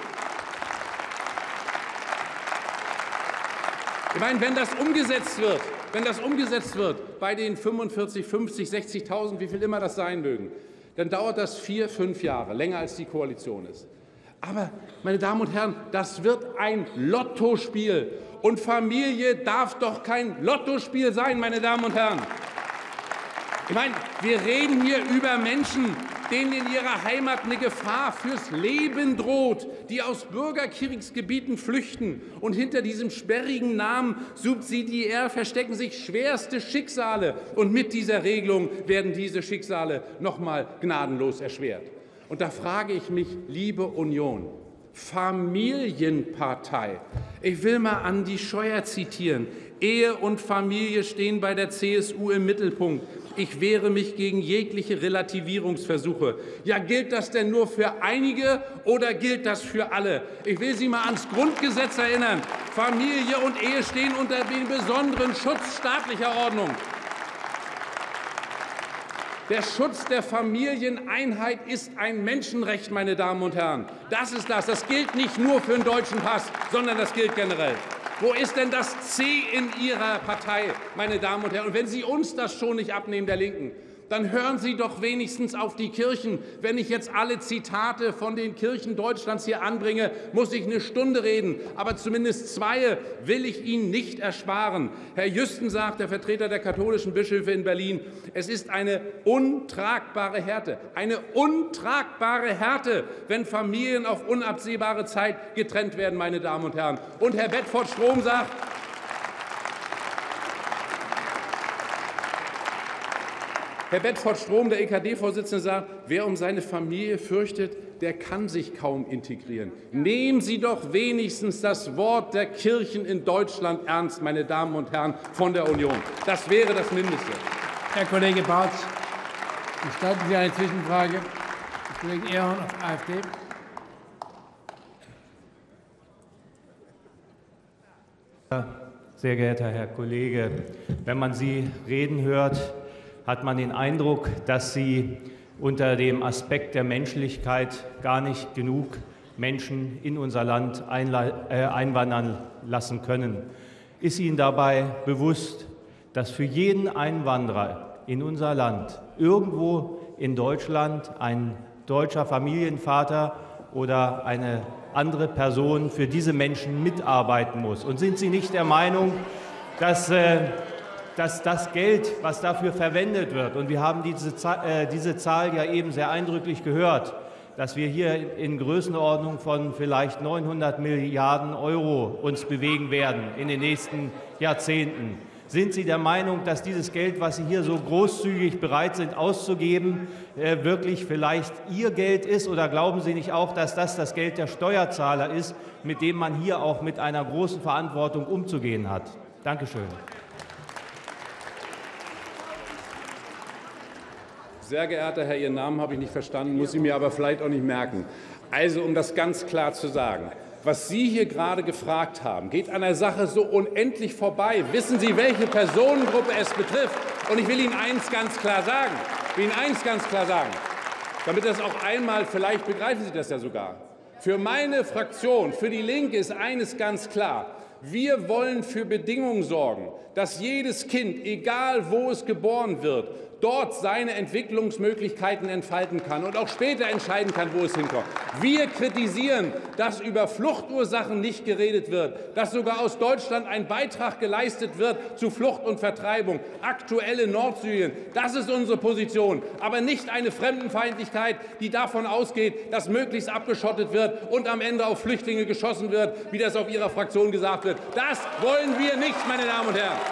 Ich meine, wenn das umgesetzt wird bei den 45, 50, 60.000, wie viel immer das sein mögen, dann dauert das 4, 5 Jahre, länger als die Koalition ist. Aber, meine Damen und Herren, das wird ein Lottospiel. Und Familie darf doch kein Lottospiel sein, meine Damen und Herren. Ich meine, wir reden hier über Menschen, denen in ihrer Heimat eine Gefahr fürs Leben droht, die aus Bürgerkriegsgebieten flüchten. Und hinter diesem sperrigen Namen subsidiär verstecken sich schwerste Schicksale. Und mit dieser Regelung werden diese Schicksale noch mal gnadenlos erschwert. Und da frage ich mich, liebe Union, Familienpartei. Ich will mal Andi Scheuer zitieren. Ehe und Familie stehen bei der CSU im Mittelpunkt. Ich wehre mich gegen jegliche Relativierungsversuche. Ja, gilt das denn nur für einige oder gilt das für alle? Ich will Sie mal ans Grundgesetz erinnern. Familie und Ehe stehen unter dem besonderen Schutz staatlicher Ordnung. Der Schutz der Familieneinheit ist ein Menschenrecht, meine Damen und Herren. Das ist das. Das gilt nicht nur für den deutschen Pass, sondern das gilt generell. Wo ist denn das C in Ihrer Partei, meine Damen und Herren? Und wenn Sie uns das schon nicht abnehmen, der Linken, dann hören Sie doch wenigstens auf die Kirchen. Wenn ich jetzt alle Zitate von den Kirchen Deutschlands hier anbringe, muss ich eine Stunde reden. Aber zumindest zwei will ich Ihnen nicht ersparen. Herr Jüsten sagt, der Vertreter der katholischen Bischöfe in Berlin, es ist eine untragbare Härte, wenn Familien auf unabsehbare Zeit getrennt werden, meine Damen und Herren. Und Herr Bedford-Strom sagt, Herr Bedford-Strom, der EKD-Vorsitzende, sagt, wer um seine Familie fürchtet, der kann sich kaum integrieren. Nehmen Sie doch wenigstens das Wort der Kirchen in Deutschland ernst, meine Damen und Herren von der Union. Das wäre das Mindeste. Herr Kollege Bartsch, gestatten Sie eine Zwischenfrage? Herr Kollege Ehrhorn auf AfD. Sehr geehrter Herr Kollege, wenn man Sie reden hört, hat man den Eindruck, dass Sie unter dem Aspekt der Menschlichkeit gar nicht genug Menschen in unser Land einwandern lassen können. Ist Ihnen dabei bewusst, dass für jeden Einwanderer in unser Land irgendwo in Deutschland ein deutscher Familienvater oder eine andere Person für diese Menschen mitarbeiten muss? Und sind Sie nicht der Meinung, dass das Geld, was dafür verwendet wird, und wir haben diese Zahl ja eben sehr eindrücklich gehört, dass wir hier in Größenordnung von vielleicht 900 Milliarden € uns bewegen werden in den nächsten Jahrzehnten. Sind Sie der Meinung, dass dieses Geld, was Sie hier so großzügig bereit sind auszugeben, wirklich vielleicht Ihr Geld ist? Oder glauben Sie nicht auch, dass das Geld der Steuerzahler ist, mit dem man hier auch mit einer großen Verantwortung umzugehen hat? Dankeschön. Sehr geehrter Herr, Ihren Namen habe ich nicht verstanden, muss ich mir aber vielleicht auch nicht merken. Also, um das ganz klar zu sagen, was Sie hier gerade gefragt haben, geht an der Sache so unendlich vorbei. Wissen Sie, welche Personengruppe es betrifft? Und ich will Ihnen eins ganz klar sagen, damit das auch einmal, vielleicht begreifen Sie das ja sogar. Für meine Fraktion, für die Linke ist eines ganz klar. Wir wollen für Bedingungen sorgen, dass jedes Kind, egal wo es geboren wird, dort seine Entwicklungsmöglichkeiten entfalten kann und auch später entscheiden kann, wo es hinkommt. Wir kritisieren, dass über Fluchtursachen nicht geredet wird, dass sogar aus Deutschland ein Beitrag geleistet wird zu Flucht und Vertreibung, aktuelle Nordsyrien. Das ist unsere Position, aber nicht eine Fremdenfeindlichkeit, die davon ausgeht, dass möglichst abgeschottet wird und am Ende auf Flüchtlinge geschossen wird, wie das auf Ihrer Fraktion gesagt wird. Das wollen wir nicht, meine Damen und Herren.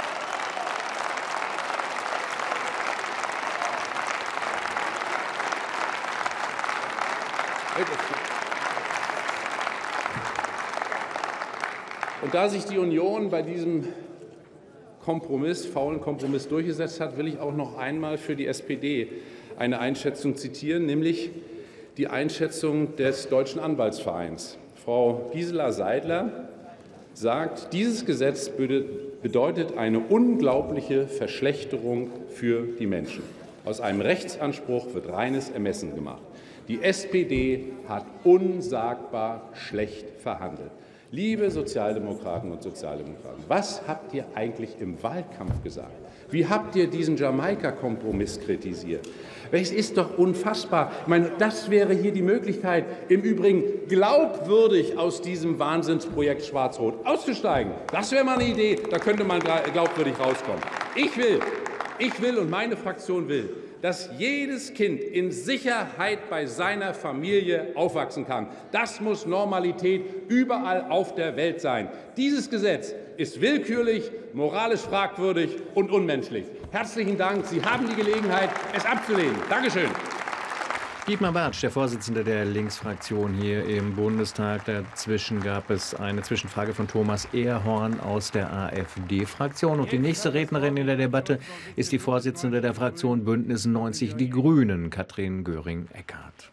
Und da sich die Union bei diesem faulen Kompromiss durchgesetzt hat, will ich auch noch einmal für die SPD eine Einschätzung zitieren, nämlich die Einschätzung des Deutschen Anwaltsvereins. Frau Gisela Seidler sagt, dieses Gesetz bedeutet eine unglaubliche Verschlechterung für die Menschen. Aus einem Rechtsanspruch wird reines Ermessen gemacht. Die SPD hat unsagbar schlecht verhandelt. Liebe Sozialdemokraten und Sozialdemokraten, was habt ihr eigentlich im Wahlkampf gesagt? Wie habt ihr diesen Jamaika-Kompromiss kritisiert? Es ist doch unfassbar. Ich meine, das wäre hier die Möglichkeit, im Übrigen glaubwürdig aus diesem Wahnsinnsprojekt Schwarz-Rot auszusteigen. Das wäre mal eine Idee, da könnte man glaubwürdig rauskommen. Ich will und meine Fraktion will, dass jedes Kind in Sicherheit bei seiner Familie aufwachsen kann. Das muss Normalität überall auf der Welt sein. Dieses Gesetz ist willkürlich, moralisch fragwürdig und unmenschlich. Herzlichen Dank. Sie haben die Gelegenheit, es abzulehnen. Dankeschön. Dietmar Bartsch, der Vorsitzende der Linksfraktion hier im Bundestag. Dazwischen gab es eine Zwischenfrage von Thomas Ehrhorn aus der AfD-Fraktion. Und die nächste Rednerin in der Debatte ist die Vorsitzende der Fraktion Bündnis 90 Die Grünen, Katrin Göring-Eckardt.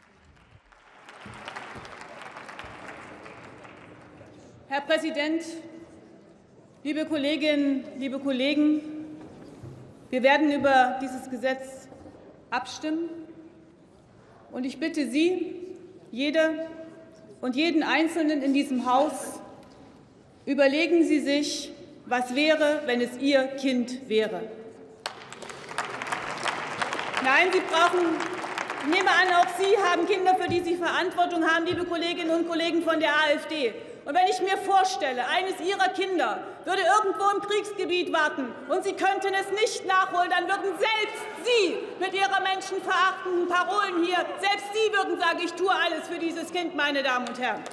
Herr Präsident, liebe Kolleginnen, liebe Kollegen! Wir werden über dieses Gesetz abstimmen. Und ich bitte Sie, jede und jeden Einzelnen in diesem Haus, überlegen Sie sich, was wäre, wenn es Ihr Kind wäre. Nein, Sie brauchen, ich nehme an, auch Sie haben Kinder, für die Sie Verantwortung haben, liebe Kolleginnen und Kollegen von der AfD. Und wenn ich mir vorstelle, eines Ihrer Kinder würde irgendwo im Kriegsgebiet warten und Sie könnten es nicht nachholen, dann würden selbst Sie mit Ihrer menschenverachtenden Parolen hier, selbst Sie würden sagen, ich tue alles für dieses Kind, meine Damen und Herren.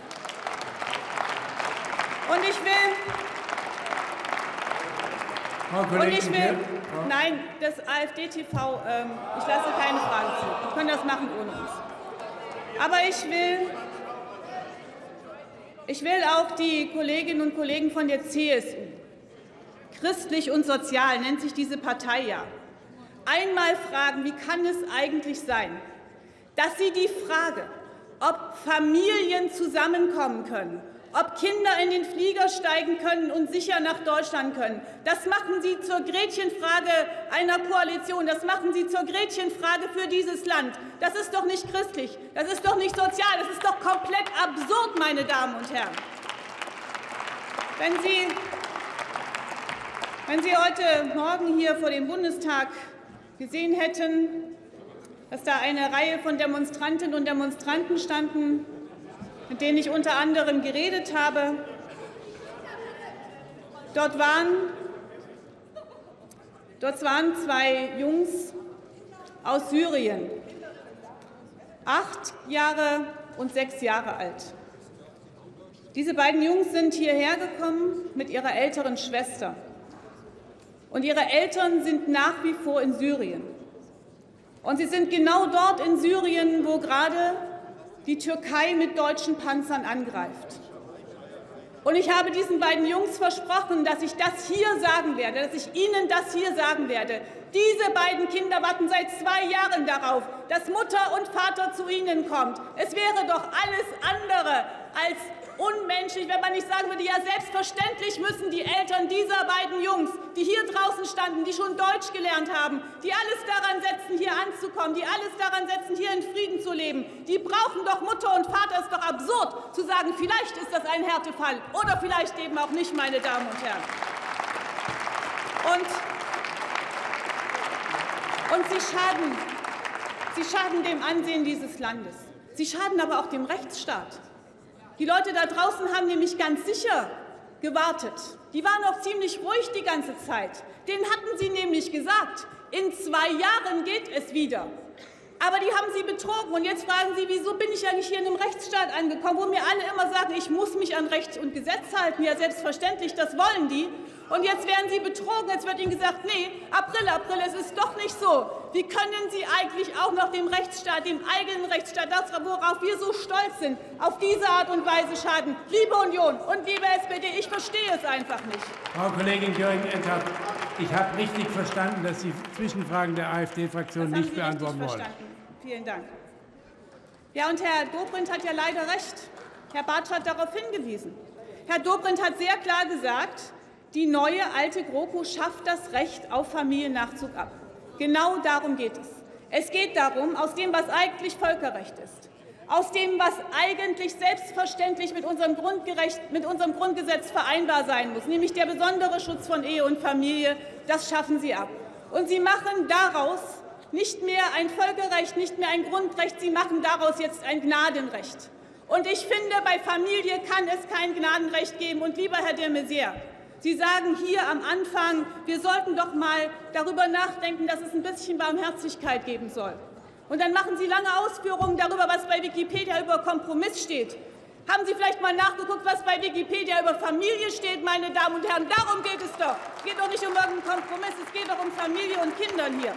Und ich will, nein, das AfD-TV, ich lasse keine Fragen zu. Sie können das machen ohne uns. Aber ich will auch die Kolleginnen und Kollegen von der CSU, christlich und sozial nennt sich diese Partei ja, einmal fragen, wie kann es eigentlich sein, dass Sie die Frage, ob Familien zusammenkommen können, ob Kinder in den Flieger steigen können und sicher nach Deutschland können, das machen Sie zur Gretchenfrage einer Koalition, das machen Sie zur Gretchenfrage für dieses Land. Das ist doch nicht christlich, das ist doch nicht sozial, das ist doch komplett absurd, meine Damen und Herren. Wenn Sie heute Morgen hier vor dem Bundestag gesehen hätten, dass da eine Reihe von Demonstrantinnen und Demonstranten standen, mit denen ich unter anderem geredet habe. Dort waren 2 Jungs aus Syrien, 8 Jahre und 6 Jahre alt. Diese beiden Jungs sind hierher gekommen mit ihrer älteren Schwester. Und ihre Eltern sind nach wie vor in Syrien. Und sie sind genau dort in Syrien, wo gerade die Türkei mit deutschen Panzern angreift. Und ich habe diesen beiden Jungs versprochen, dass ich das hier sagen werde, dass ich Ihnen das hier sagen werde. Diese beiden Kinder warten seit 2 Jahren darauf, dass Mutter und Vater zu ihnen kommt. Es wäre doch alles andere als unmenschlich, wenn man nicht sagen würde, ja, selbstverständlich müssen die Eltern dieser beiden Jungs, die hier draußen standen, die schon Deutsch gelernt haben, die alles daran setzen, hier anzukommen, die alles daran setzen, hier in Frieden zu leben, die brauchen doch Mutter und Vater. Es ist doch absurd zu sagen, vielleicht ist das ein Härtefall oder vielleicht eben auch nicht, meine Damen und Herren. Und sie schaden dem Ansehen dieses Landes. Sie schaden aber auch dem Rechtsstaat. Die Leute da draußen haben nämlich ganz sicher gewartet. Die waren auch ziemlich ruhig die ganze Zeit. Denen hatten Sie nämlich gesagt, in 2 Jahren geht es wieder. Aber die haben Sie betrogen. Und jetzt fragen Sie, wieso bin ich eigentlich hier in einem Rechtsstaat angekommen, wo mir alle immer sagen, ich muss mich an Recht und Gesetz halten. Ja, selbstverständlich, das wollen die. Und jetzt werden Sie betrogen. Jetzt wird Ihnen gesagt, nee, April, es ist doch nicht so. Wie können Sie eigentlich auch noch dem Rechtsstaat, dem eigenen Rechtsstaat, das, worauf wir so stolz sind, auf diese Art und Weise schaden? Liebe Union und liebe SPD, ich verstehe es einfach nicht. Frau Kollegin Göring-Eckardt, ich habe richtig verstanden, dass Sie Zwischenfragen der AfD-Fraktion nicht beantworten wollen. Vielen Dank. Ja, und Herr Dobrindt hat ja leider recht. Herr Bartsch hat darauf hingewiesen. Herr Dobrindt hat sehr klar gesagt, die neue alte GroKo schafft das Recht auf Familiennachzug ab. Genau darum geht es. Es geht darum, aus dem, was eigentlich Völkerrecht ist, aus dem, was eigentlich selbstverständlich mit unserem Grundgesetz vereinbar sein muss, nämlich der besondere Schutz von Ehe und Familie, das schaffen Sie ab. Und Sie machen daraus nicht mehr ein Völkerrecht, nicht mehr ein Grundrecht, Sie machen daraus jetzt ein Gnadenrecht. Und ich finde, bei Familie kann es kein Gnadenrecht geben. Und lieber Herr de Maizière, Sie sagen hier am Anfang, wir sollten doch mal darüber nachdenken, dass es ein bisschen Barmherzigkeit geben soll. Und dann machen Sie lange Ausführungen darüber, was bei Wikipedia über Kompromiss steht. Haben Sie vielleicht mal nachgeguckt, was bei Wikipedia über Familie steht, meine Damen und Herren? Darum geht es doch. Es geht doch nicht um irgendeinen Kompromiss, es geht doch um Familie und Kindern hier.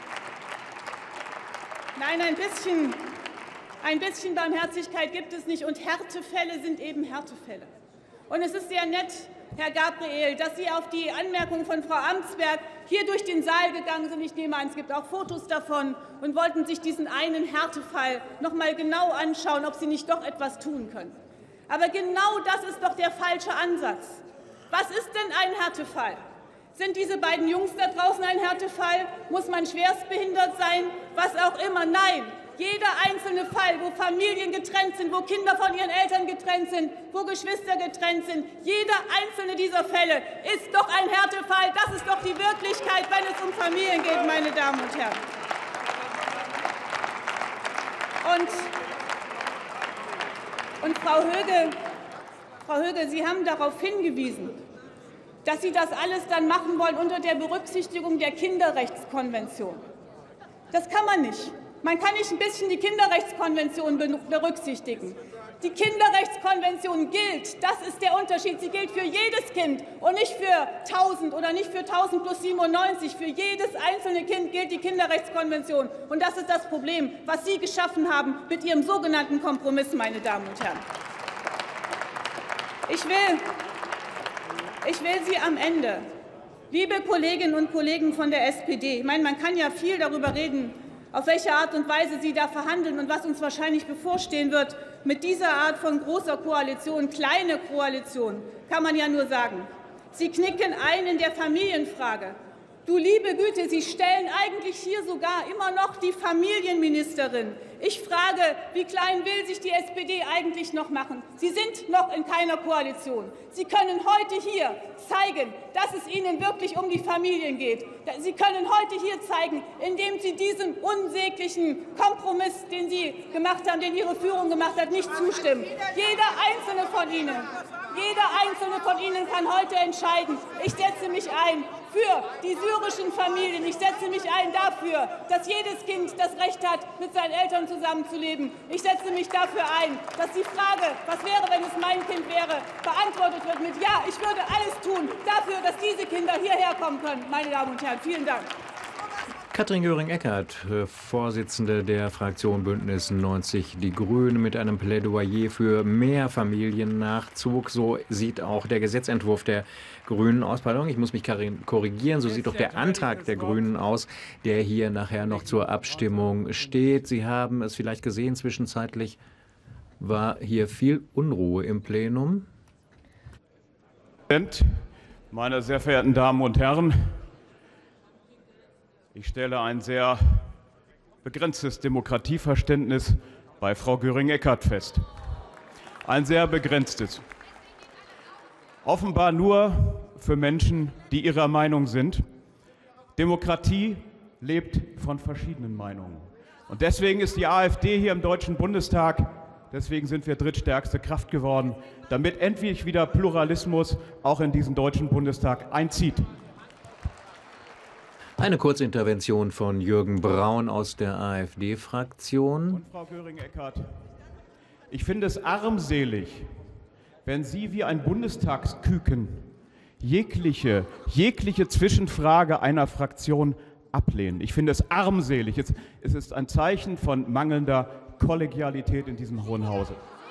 Nein, ein bisschen Barmherzigkeit gibt es nicht. Und Härtefälle sind eben Härtefälle. Und es ist sehr nett, Herr Gabriel, dass Sie auf die Anmerkung von Frau Amtsberg hier durch den Saal gegangen sind. Ich nehme an, es gibt auch Fotos davon und wollten sich diesen einen Härtefall noch mal genau anschauen, ob Sie nicht doch etwas tun können. Aber genau das ist doch der falsche Ansatz. Was ist denn ein Härtefall? Sind diese beiden Jungs da draußen ein Härtefall? Muss man schwerstbehindert sein? Was auch immer? Nein. Jeder einzelne Fall, wo Familien getrennt sind, wo Kinder von ihren Eltern getrennt sind, wo Geschwister getrennt sind, jeder einzelne dieser Fälle ist doch ein Härtefall. Das ist doch die Wirklichkeit, wenn es um Familien geht, meine Damen und Herren. Und Frau Höge, Sie haben darauf hingewiesen, dass Sie das alles dann machen wollen unter der Berücksichtigung der Kinderrechtskonvention. Das kann man nicht. Man kann nicht ein bisschen die Kinderrechtskonvention berücksichtigen. Die Kinderrechtskonvention gilt, das ist der Unterschied, sie gilt für jedes Kind und nicht für 1000 oder nicht für 1000 plus 97. Für jedes einzelne Kind gilt die Kinderrechtskonvention. Und das ist das Problem, was Sie geschaffen haben mit Ihrem sogenannten Kompromiss, meine Damen und Herren. Ich will Sie am Ende, liebe Kolleginnen und Kollegen von der SPD, ich meine, man kann ja viel darüber reden, auf welche Art und Weise Sie da verhandeln und was uns wahrscheinlich bevorstehen wird. Mit dieser Art von großer Koalition, kleine Koalition, kann man ja nur sagen, Sie knicken ein in der Familienfrage. Du liebe Güte, Sie stellen eigentlich hier sogar immer noch die Familienministerin. Ich frage, wie klein will sich die SPD eigentlich noch machen? Sie sind noch in keiner Koalition. Sie können heute hier zeigen, dass es Ihnen wirklich um die Familien geht. Sie können heute hier zeigen, indem Sie diesem unsäglichen Kompromiss, den Sie gemacht haben, den Ihre Führung gemacht hat, nicht zustimmen. Jeder einzelne von Ihnen kann heute entscheiden, ich setze mich ein für die syrischen Familien. Ich setze mich ein dafür, dass jedes Kind das Recht hat, mit seinen Eltern zusammenzuleben. Ich setze mich dafür ein, dass die Frage, was wäre, wenn es mein Kind wäre, beantwortet wird mit Ja, ich würde alles tun dafür, dass diese Kinder hierher kommen können. Meine Damen und Herren, vielen Dank. Katrin Göring-Eckardt, Vorsitzende der Fraktion Bündnis 90 Die Grünen, mit einem Plädoyer für mehr Familiennachzug. So sieht auch der Gesetzentwurf der Grünen aus. Pardon, ich muss mich korrigieren. So sieht auch der Antrag der Grünen aus, der hier nachher noch zur Abstimmung steht. Sie haben es vielleicht gesehen, zwischenzeitlich war hier viel Unruhe im Plenum. Meine sehr verehrten Damen und Herren, ich stelle ein sehr begrenztes Demokratieverständnis bei Frau Göring-Eckardt fest. Ein sehr begrenztes. Offenbar nur für Menschen, die ihrer Meinung sind. Demokratie lebt von verschiedenen Meinungen. Und deswegen ist die AfD hier im Deutschen Bundestag, deswegen sind wir drittstärkste Kraft geworden, damit endlich wieder Pluralismus auch in diesen Deutschen Bundestag einzieht. Eine Kurzintervention von Jürgen Braun aus der AfD-Fraktion. Und Frau Göring-Eckardt, ich finde es armselig, wenn Sie wie ein Bundestagsküken jegliche Zwischenfrage einer Fraktion ablehnen. Ich finde es armselig. Es ist ein Zeichen von mangelnder Kollegialität in diesem Hohen Hause.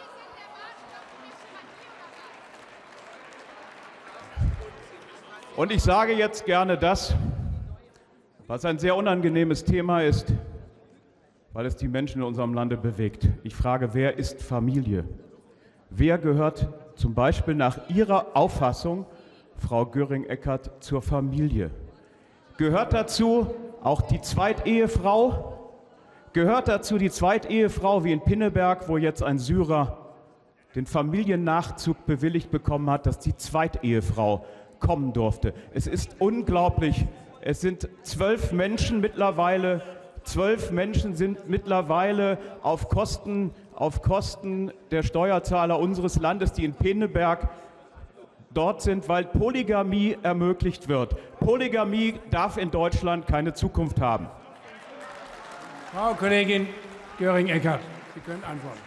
Und ich sage jetzt gerne das, was ein sehr unangenehmes Thema ist, weil es die Menschen in unserem Lande bewegt. Ich frage, wer ist Familie? Wer gehört zum Beispiel nach Ihrer Auffassung, Frau Göring-Eckardt, zur Familie? Gehört dazu auch die Zweitehefrau? Gehört dazu die Zweitehefrau wie in Pinneberg, wo jetzt ein Syrer den Familiennachzug bewilligt bekommen hat, dass die Zweitehefrau kommen durfte? Es ist unglaublich. Es sind 12 Menschen mittlerweile. 12 Menschen sind mittlerweile auf Kosten der Steuerzahler unseres Landes, die in Pinneberg dort sind, weil Polygamie ermöglicht wird. Polygamie darf in Deutschland keine Zukunft haben. Frau Kollegin Göring-Eckardt, Sie können antworten.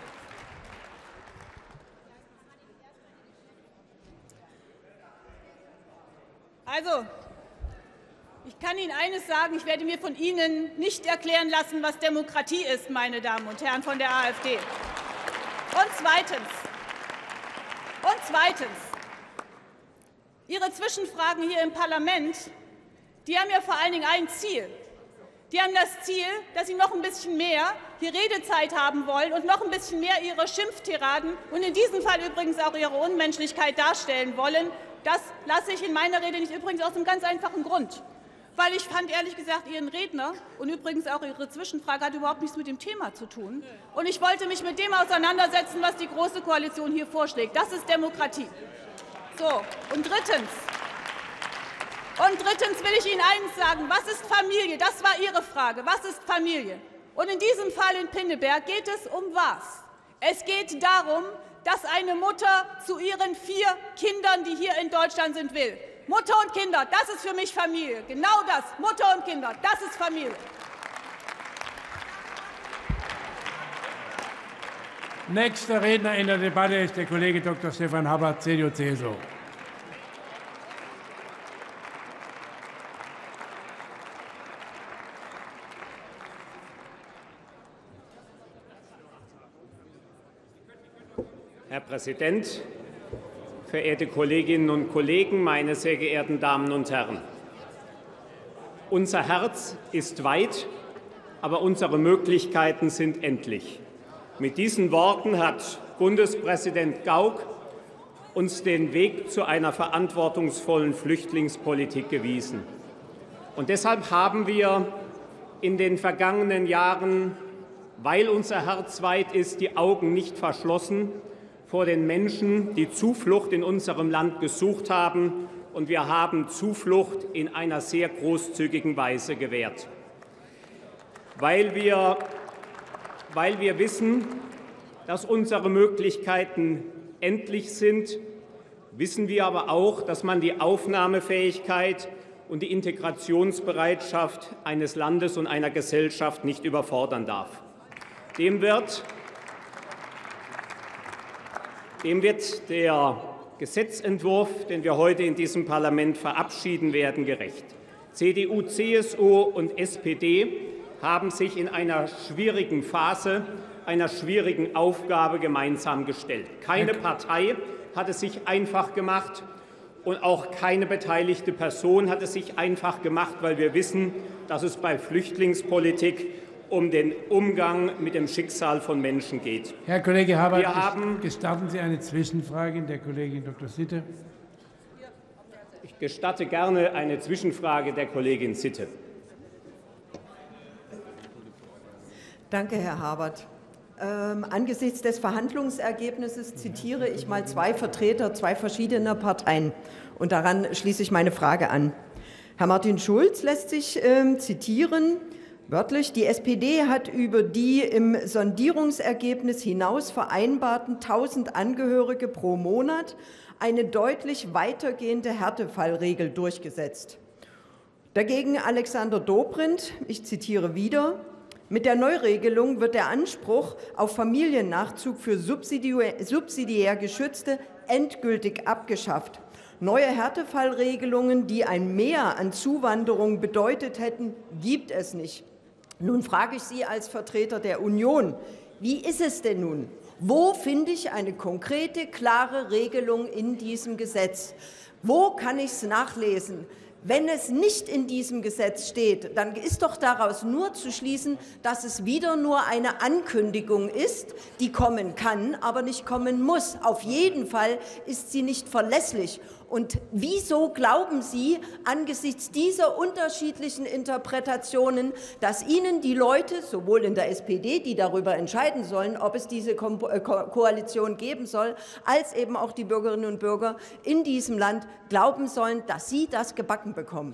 Also, ich kann Ihnen eines sagen, ich werde mir von Ihnen nicht erklären lassen, was Demokratie ist, meine Damen und Herren von der AfD. Und zweitens, Ihre Zwischenfragen hier im Parlament, die haben ja vor allen Dingen ein Ziel. Die haben das Ziel, dass Sie noch ein bisschen mehr hier Redezeit haben wollen und noch ein bisschen mehr Ihre Schimpftiraden und in diesem Fall übrigens auch Ihre Unmenschlichkeit darstellen wollen. Das lasse ich in meiner Rede nicht, übrigens aus einem ganz einfachen Grund. Weil ich fand, ehrlich gesagt, Ihren Redner und übrigens auch Ihre Zwischenfrage hat überhaupt nichts mit dem Thema zu tun. Und ich wollte mich mit dem auseinandersetzen, was die Große Koalition hier vorschlägt. Das ist Demokratie. So, und drittens will ich Ihnen eines sagen. Was ist Familie? Das war Ihre Frage. Was ist Familie? Und in diesem Fall in Pinneberg geht es um was? Es geht darum, dass eine Mutter zu ihren 4 Kindern, die hier in Deutschland sind, will. Mutter und Kinder, das ist für mich Familie. Genau das, Mutter und Kinder, das ist Familie. Nächster Redner in der Debatte ist der Kollege Dr. Stefan Habert, CDU-CSU. Herr Präsident, verehrte Kolleginnen und Kollegen, meine sehr geehrten Damen und Herren! Unser Herz ist weit, aber unsere Möglichkeiten sind endlich. Mit diesen Worten hat Bundespräsident Gauck uns den Weg zu einer verantwortungsvollen Flüchtlingspolitik gewiesen. Und deshalb haben wir in den vergangenen Jahren, weil unser Herz weit ist, die Augen nicht verschlossen vor den Menschen, die Zuflucht in unserem Land gesucht haben, und wir haben Zuflucht in einer sehr großzügigen Weise gewährt. Weil wir wissen, dass unsere Möglichkeiten endlich sind, wissen wir aber auch, dass man die Aufnahmefähigkeit und die Integrationsbereitschaft eines Landes und einer Gesellschaft nicht überfordern darf. Dem wird der Gesetzentwurf, den wir heute in diesem Parlament verabschieden werden, gerecht. CDU, CSU und SPD haben sich in einer schwierigen Phase, einer schwierigen Aufgabe gemeinsam gestellt. Keine Partei hat es sich einfach gemacht und auch keine beteiligte Person hat es sich einfach gemacht, weil wir wissen, dass es bei Flüchtlingspolitik um den Umgang mit dem Schicksal von Menschen geht. Herr Kollege Habert, gestatten Sie eine Zwischenfrage der Kollegin Dr. Sitte? Ich gestatte gerne eine Zwischenfrage der Kollegin Sitte. Danke, Herr Habert. Angesichts des Verhandlungsergebnisses zitiere ich mal 2 Vertreter 2 verschiedener Parteien. Und daran schließe ich meine Frage an. Herr Martin Schulz lässt sich zitieren, wörtlich: Die SPD hat über die im Sondierungsergebnis hinaus vereinbarten 1.000 Angehörige pro Monat eine deutlich weitergehende Härtefallregel durchgesetzt. Dagegen Alexander Dobrindt, ich zitiere wieder: Mit der Neuregelung wird der Anspruch auf Familiennachzug für subsidiär Geschützte endgültig abgeschafft. Neue Härtefallregelungen, die ein Mehr an Zuwanderung bedeutet hätten, gibt es nicht. Nun frage ich Sie als Vertreter der Union, wie ist es denn nun? Wo finde ich eine konkrete, klare Regelung in diesem Gesetz? Wo kann ich es nachlesen? Wenn es nicht in diesem Gesetz steht, dann ist doch daraus nur zu schließen, dass es wieder nur eine Ankündigung ist, die kommen kann, aber nicht kommen muss. Auf jeden Fall ist sie nicht verlässlich. Und wieso glauben Sie angesichts dieser unterschiedlichen Interpretationen, dass Ihnen die Leute, sowohl in der SPD, die darüber entscheiden sollen, ob es diese Koalition geben soll, als eben auch die Bürgerinnen und Bürger in diesem Land glauben sollen, dass Sie das gebacken bekommen?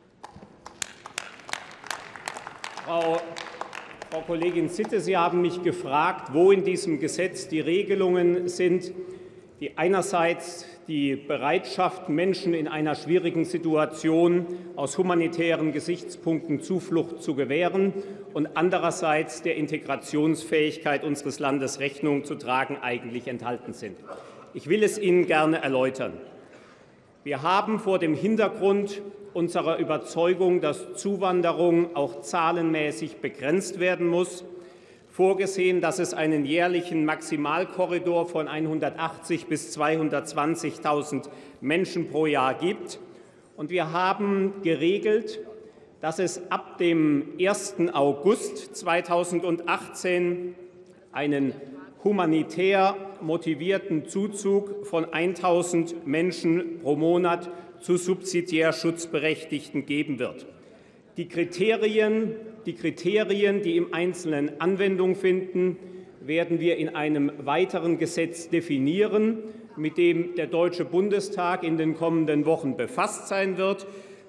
Frau Kollegin Sitte, Sie haben mich gefragt, wo in diesem Gesetz die Regelungen sind, die einerseits die Bereitschaft, Menschen in einer schwierigen Situation aus humanitären Gesichtspunkten Zuflucht zu gewähren und andererseits der Integrationsfähigkeit unseres Landes Rechnung zu tragen, eigentlich enthalten sind. Ich will es Ihnen gerne erläutern. Wir haben vor dem Hintergrund unserer Überzeugung, dass Zuwanderung auch zahlenmäßig begrenzt werden muss, vorgesehen, dass es einen jährlichen Maximalkorridor von 180.000 bis 220.000 Menschen pro Jahr gibt. Und wir haben geregelt, dass es ab dem 1. August 2018 einen humanitär motivierten Zuzug von 1.000 Menschen pro Monat zu subsidiär Schutzberechtigten geben wird. Die Kriterien, die im Einzelnen Anwendung finden, werden wir in einem weiteren Gesetz definieren, mit dem der Deutsche Bundestag in den kommenden Wochen befasst sein wird.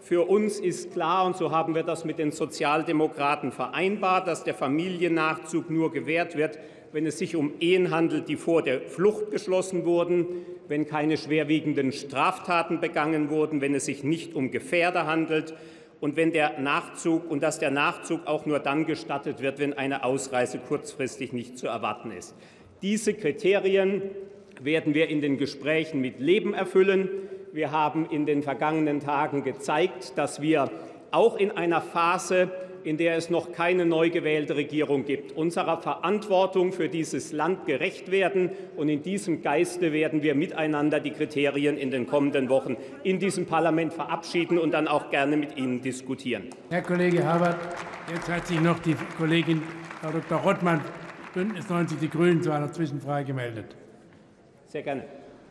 Für uns ist klar, und so haben wir das mit den Sozialdemokraten vereinbart, dass der Familiennachzug nur gewährt wird, wenn es sich um Ehen handelt, die vor der Flucht geschlossen wurden, wenn keine schwerwiegenden Straftaten begangen wurden, wenn es sich nicht um Gefährder handelt und dass der Nachzug auch nur dann gestattet wird, wenn eine Ausreise kurzfristig nicht zu erwarten ist. Diese Kriterien werden wir in den Gesprächen mit Leben erfüllen. Wir haben in den vergangenen Tagen gezeigt, dass wir auch in einer Phase, in der es noch keine neu gewählte Regierung gibt, unserer Verantwortung für dieses Land gerecht werden. Und in diesem Geiste werden wir miteinander die Kriterien in den kommenden Wochen in diesem Parlament verabschieden und dann auch gerne mit Ihnen diskutieren. Herr Kollege Habert, jetzt hat sich noch die Kollegin Frau Dr. Rottmann, Bündnis 90 Die Grünen, zu einer Zwischenfrage gemeldet. Sehr gerne.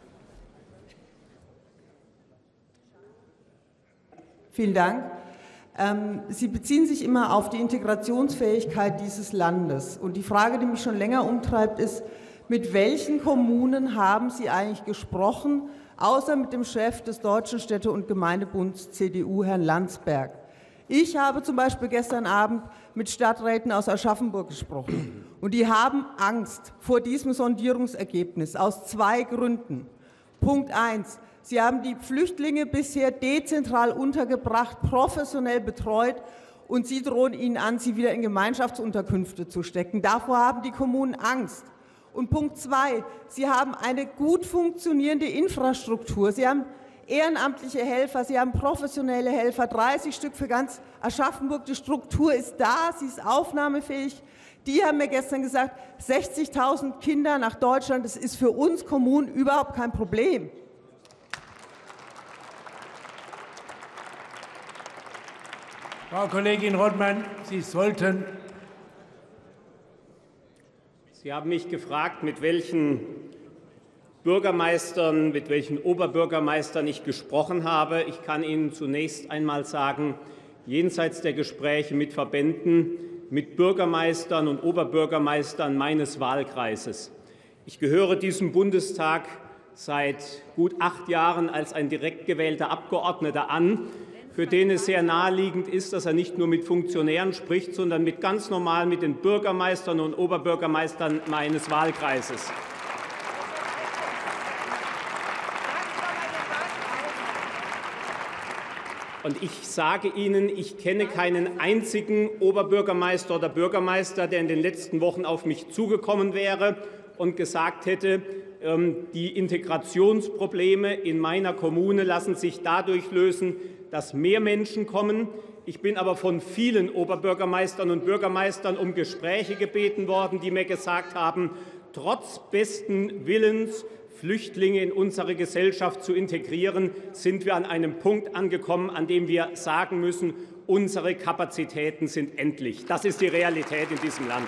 Vielen Dank. Sie beziehen sich immer auf die Integrationsfähigkeit dieses Landes. Und die Frage, die mich schon länger umtreibt, ist, mit welchen Kommunen haben Sie eigentlich gesprochen, außer mit dem Chef des Deutschen Städte- und Gemeindebunds CDU, Herrn Landsberg? Ich habe zum Beispiel gestern Abend mit Stadträten aus Aschaffenburg gesprochen. Und die haben Angst vor diesem Sondierungsergebnis aus 2 Gründen. Punkt 1. Sie haben die Flüchtlinge bisher dezentral untergebracht, professionell betreut, und Sie drohen ihnen an, sie wieder in Gemeinschaftsunterkünfte zu stecken. Davor haben die Kommunen Angst. Und Punkt 2, Sie haben eine gut funktionierende Infrastruktur. Sie haben ehrenamtliche Helfer, Sie haben professionelle Helfer, 30 Stück für ganz Aschaffenburg. Die Struktur ist da, sie ist aufnahmefähig. Die haben mir gestern gesagt, 60.000 Kinder nach Deutschland, das ist für uns Kommunen überhaupt kein Problem. Frau Kollegin Rottmann, Sie sollten. Sie haben mich gefragt, mit welchen Bürgermeistern, mit welchen Oberbürgermeistern ich gesprochen habe. Ich kann Ihnen zunächst einmal sagen, jenseits der Gespräche mit Verbänden, mit Bürgermeistern und Oberbürgermeistern meines Wahlkreises. Ich gehöre diesem Bundestag seit gut 8 Jahren als ein direkt gewählter Abgeordneter an, für den es sehr naheliegend ist, dass er nicht nur mit Funktionären spricht, sondern ganz normal mit den Bürgermeistern und Oberbürgermeistern meines Wahlkreises. Und ich sage Ihnen, ich kenne keinen einzigen Oberbürgermeister oder Bürgermeister, der in den letzten Wochen auf mich zugekommen wäre und gesagt hätte, die Integrationsprobleme in meiner Kommune lassen sich dadurch lösen, dass mehr Menschen kommen. Ich bin aber von vielen Oberbürgermeistern und Bürgermeistern um Gespräche gebeten worden, die mir gesagt haben, trotz besten Willens, Flüchtlinge in unsere Gesellschaft zu integrieren, sind wir an einem Punkt angekommen, an dem wir sagen müssen, unsere Kapazitäten sind endlich. Das ist die Realität in diesem Land.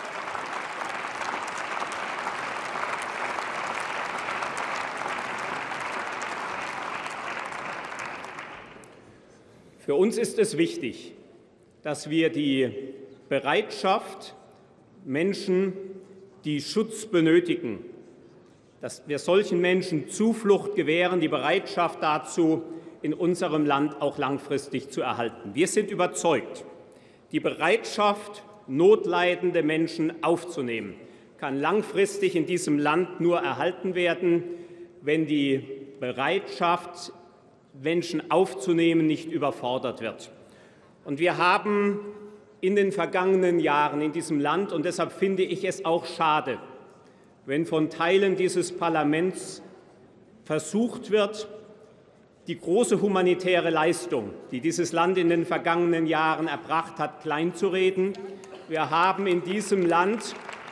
Für uns ist es wichtig, dass wir die Bereitschaft, Menschen, die Schutz benötigen, dass wir solchen Menschen Zuflucht gewähren, die Bereitschaft dazu in unserem Land auch langfristig zu erhalten. Wir sind überzeugt, die Bereitschaft, notleidende Menschen aufzunehmen, kann langfristig in diesem Land nur erhalten werden, wenn die Bereitschaft, Menschen aufzunehmen, nicht überfordert wird. Und wir haben in den vergangenen Jahren in diesem Land, und deshalb finde ich es auch schade, wenn von Teilen dieses Parlaments versucht wird, die große humanitäre Leistung, die dieses Land in den vergangenen Jahren erbracht hat, kleinzureden. Wir haben in diesem Land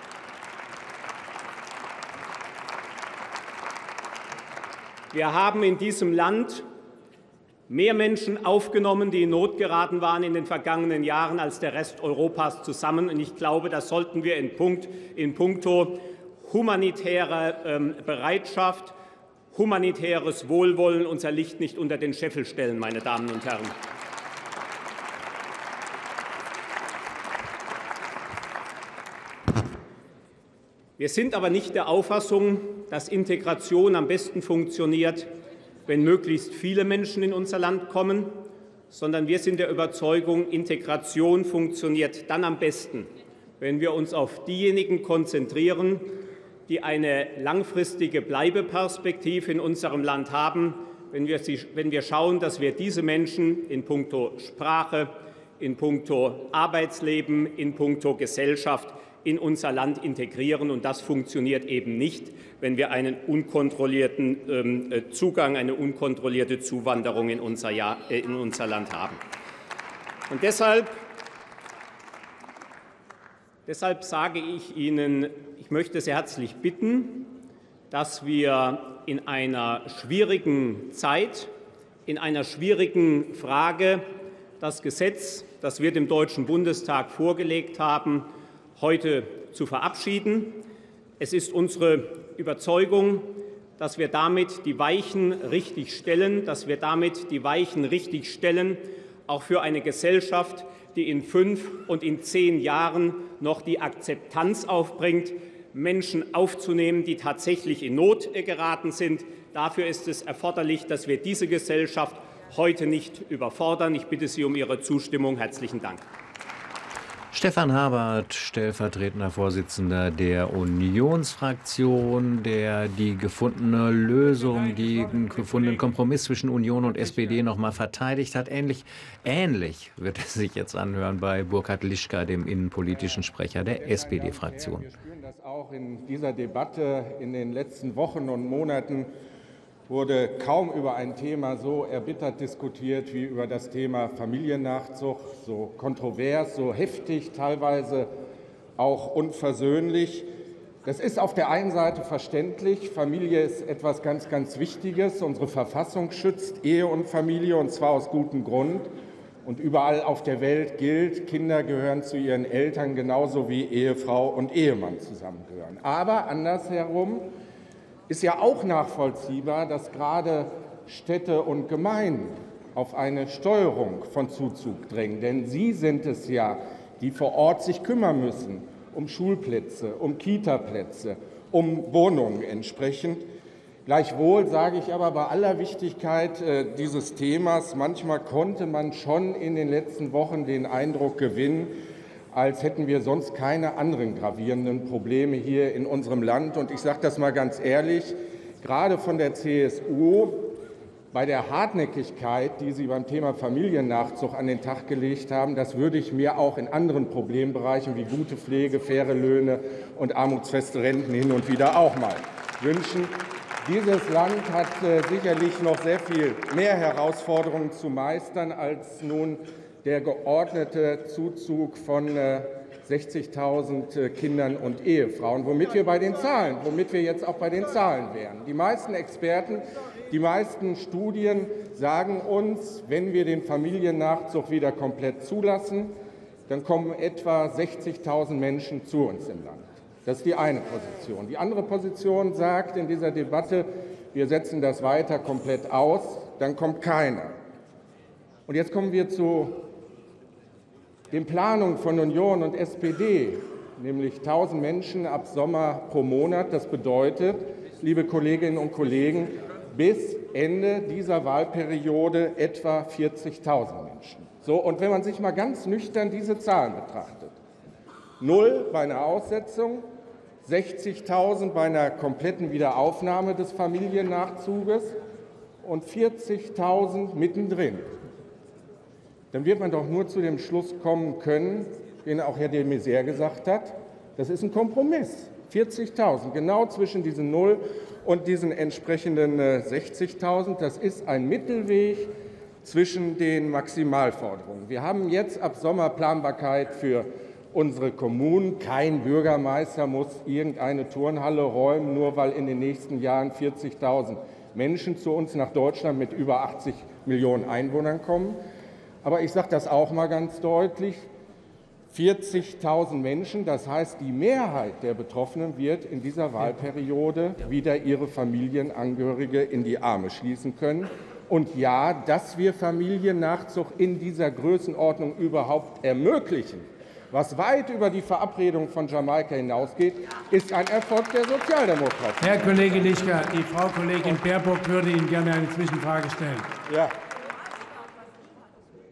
mehr Menschen aufgenommen, die in Not geraten waren in den vergangenen Jahren, als der Rest Europas zusammen. Und ich glaube, das sollten wir in puncto humanitäre Bereitschaft, humanitäres Wohlwollen unser Licht nicht unter den Scheffel stellen, meine Damen und Herren. Wir sind aber nicht der Auffassung, dass Integration am besten funktioniert, wenn möglichst viele Menschen in unser Land kommen, sondern wir sind der Überzeugung, Integration funktioniert dann am besten, wenn wir uns auf diejenigen konzentrieren, die eine langfristige Bleibeperspektive in unserem Land haben, wenn wir schauen, dass wir diese Menschen in puncto Sprache, in puncto Arbeitsleben, in puncto Gesellschaft in unser Land integrieren. Und das funktioniert eben nicht, wenn wir einen unkontrollierten Zugang, eine unkontrollierte Zuwanderung in unser Land haben. Und deshalb sage ich Ihnen, ich möchte sehr herzlich bitten, dass wir in einer schwierigen Zeit, in einer schwierigen Frage das Gesetz, das wir dem Deutschen Bundestag vorgelegt haben, heute zu verabschieden. Es ist unsere Überzeugung, dass wir damit die Weichen richtig stellen, auch für eine Gesellschaft, die in 5 und in 10 Jahren noch die Akzeptanz aufbringt, Menschen aufzunehmen, die tatsächlich in Not geraten sind. Dafür ist es erforderlich, dass wir diese Gesellschaft heute nicht überfordern. Ich bitte Sie um Ihre Zustimmung. Herzlichen Dank. Stefan Habert, stellvertretender Vorsitzender der Unionsfraktion, der die gefundene Lösung, den gefundenen Kompromiss zwischen Union und SPD noch mal verteidigt hat. Ähnlich wird es sich jetzt anhören bei Burkhard Lischka, dem innenpolitischen Sprecher der SPD-Fraktion. Wir spüren das auch in dieser Debatte. In den letzten Wochen und Monaten wurde kaum über ein Thema so erbittert diskutiert wie über das Thema Familiennachzug, so kontrovers, so heftig, teilweise auch unversöhnlich. Das ist auf der einen Seite verständlich. Familie ist etwas ganz, ganz Wichtiges. Unsere Verfassung schützt Ehe und Familie, und zwar aus gutem Grund. Und überall auf der Welt gilt, Kinder gehören zu ihren Eltern genauso wie Ehefrau und Ehemann zusammengehören. Aber andersherum ist ja auch nachvollziehbar, dass gerade Städte und Gemeinden auf eine Steuerung von Zuzug drängen. Denn sie sind es ja, die vor Ort sich kümmern müssen um Schulplätze, um Kitaplätze, um Wohnungen entsprechend. Gleichwohl sage ich aber bei aller Wichtigkeit dieses Themas, manchmal konnte man schon in den letzten Wochen den Eindruck gewinnen, als hätten wir sonst keine anderen gravierenden Probleme hier in unserem Land. Und ich sage das mal ganz ehrlich, gerade von der CSU, bei der Hartnäckigkeit, die Sie beim Thema Familiennachzug an den Tag gelegt haben, das würde ich mir auch in anderen Problembereichen wie gute Pflege, faire Löhne und armutsfeste Renten hin und wieder auch mal wünschen. Dieses Land hat sicherlich noch sehr viel mehr Herausforderungen zu meistern als nun der geordnete Zuzug von 60.000 Kindern und Ehefrauen, womit wir jetzt auch bei den Zahlen wären. Die meisten Experten, die meisten Studien sagen uns, wenn wir den Familiennachzug wieder komplett zulassen, dann kommen etwa 60.000 Menschen zu uns im Land. Das ist die eine Position. Die andere Position sagt in dieser Debatte, wir setzen das weiter komplett aus, dann kommt keiner. Und jetzt kommen wir zu den Planungen von Union und SPD, nämlich 1.000 Menschen ab Sommer pro Monat. Das bedeutet, liebe Kolleginnen und Kollegen, bis Ende dieser Wahlperiode etwa 40.000 Menschen. So, und wenn man sich mal ganz nüchtern diese Zahlen betrachtet, 0 bei einer Aussetzung, 60.000 bei einer kompletten Wiederaufnahme des Familiennachzuges und 40.000 mittendrin, dann wird man doch nur zu dem Schluss kommen können, den auch Herr de Maizière gesagt hat, das ist ein Kompromiss. 40.000, genau zwischen diesen 0 und diesen entsprechenden 60.000. Das ist ein Mittelweg zwischen den Maximalforderungen. Wir haben jetzt ab Sommer Planbarkeit für unsere Kommunen. Kein Bürgermeister muss irgendeine Turnhalle räumen, nur weil in den nächsten Jahren 40.000 Menschen zu uns nach Deutschland mit über 80 Millionen Einwohnern kommen. Aber ich sage das auch mal ganz deutlich, 40.000 Menschen, das heißt, die Mehrheit der Betroffenen wird in dieser Wahlperiode wieder ihre Familienangehörige in die Arme schließen können. Und ja, dass wir Familiennachzug in dieser Größenordnung überhaupt ermöglichen, was weit über die Verabredung von Jamaika hinausgeht, ist ein Erfolg der Sozialdemokratie. Herr Kollege Lischka, die Frau Kollegin Baerbock würde Ihnen gerne eine Zwischenfrage stellen. Ja.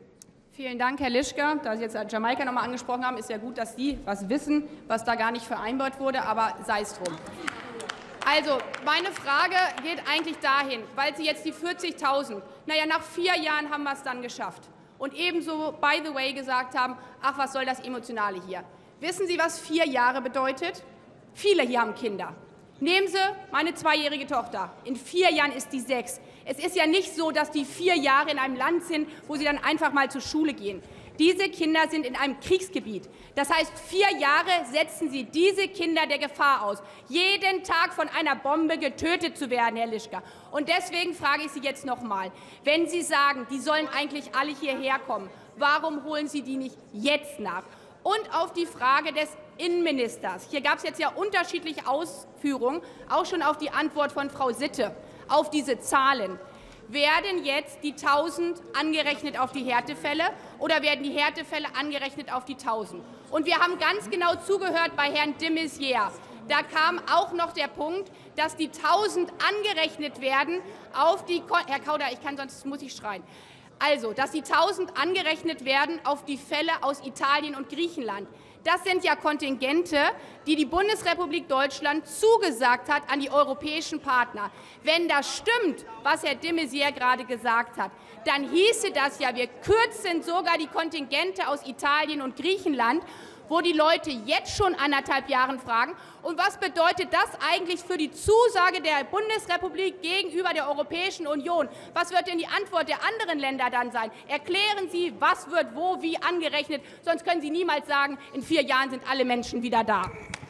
Vielen Dank, Herr Lischka. Da Sie jetzt Jamaika noch mal angesprochen haben, ist ja gut, dass Sie was wissen, was da gar nicht vereinbart wurde, aber sei es drum. Also, meine Frage geht eigentlich dahin, weil Sie jetzt die 40.000, naja, nach 4 Jahren haben wir es dann geschafft. Und ebenso, by the way, gesagt haben, ach, was soll das Emotionale hier? Wissen Sie, was 4 Jahre bedeutet? Viele hier haben Kinder. Nehmen Sie meine 2-jährige Tochter. In 4 Jahren ist die 6. Es ist ja nicht so, dass die 4 Jahre in einem Land sind, wo sie dann einfach mal zur Schule gehen. Diese Kinder sind in einem Kriegsgebiet. Das heißt, 4 Jahre setzen Sie diese Kinder der Gefahr aus, jeden Tag von einer Bombe getötet zu werden, Herr Lischka. Und deswegen frage ich Sie jetzt noch mal, wenn Sie sagen, die sollen eigentlich alle hierher kommen, warum holen Sie die nicht jetzt nach? Und auf die Frage des Innenministers. Hier gab es jetzt ja unterschiedliche Ausführungen, auch schon auf die Antwort von Frau Sitte, auf diese Zahlen. Werden jetzt die 1.000 angerechnet auf die Härtefälle oder werden die Härtefälle angerechnet auf die 1.000? Und wir haben ganz genau zugehört bei Herrn de Maizière. Da kam auch noch der Punkt, dass die 1.000 angerechnet werden auf die... Herr Kauder, ich kann, sonst muss ich schreien. Also, dass die 1.000 angerechnet werden auf die Fälle aus Italien und Griechenland. Das sind ja Kontingente, die die Bundesrepublik Deutschland zugesagt hat an die europäischen Partner. Wenn das stimmt, was Herr de Maizière gerade gesagt hat, dann hieße das ja, wir kürzen sogar die Kontingente aus Italien und Griechenland, wo die Leute jetzt schon 1,5 Jahre fragen. Und was bedeutet das eigentlich für die Zusage der Bundesrepublik gegenüber der Europäischen Union? Was wird denn die Antwort der anderen Länder dann sein? Erklären Sie, was wird wo wie angerechnet, sonst können Sie niemals sagen, in 4 Jahren sind alle Menschen wieder da.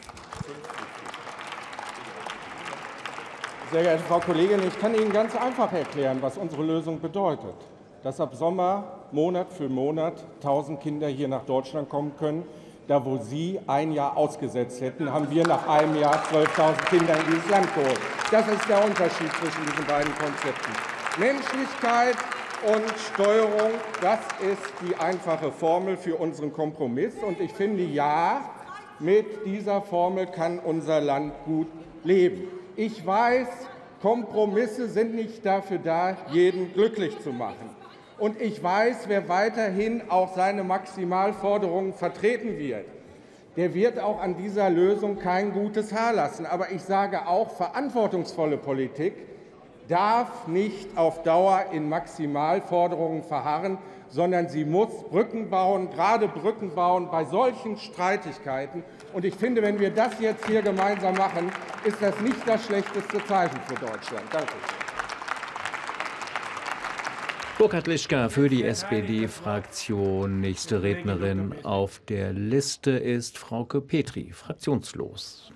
Sehr geehrte Frau Kollegin, ich kann Ihnen ganz einfach erklären, was unsere Lösung bedeutet. Dass ab Sommer Monat für Monat 1.000 Kinder hier nach Deutschland kommen können. Da, wo Sie 1 Jahr ausgesetzt hätten, haben wir nach einem Jahr 12.000 Kinder in dieses Land geholt. Das ist der Unterschied zwischen diesen beiden Konzepten. Menschlichkeit und Steuerung, das ist die einfache Formel für unseren Kompromiss. Und ich finde, ja, mit dieser Formel kann unser Land gut leben. Ich weiß, Kompromisse sind nicht dafür da, jeden glücklich zu machen. Und ich weiß, wer weiterhin auch seine Maximalforderungen vertreten wird, der wird auch an dieser Lösung kein gutes Haar lassen. Aber ich sage auch, verantwortungsvolle Politik darf nicht auf Dauer in Maximalforderungen verharren, sondern sie muss Brücken bauen, gerade Brücken bauen bei solchen Streitigkeiten. Und ich finde, wenn wir das jetzt hier gemeinsam machen, ist das nicht das schlechteste Zeichen für Deutschland. Danke. Burkhard Lischka für die SPD-Fraktion. Nächste Rednerin auf der Liste ist Frauke Petri, fraktionslos.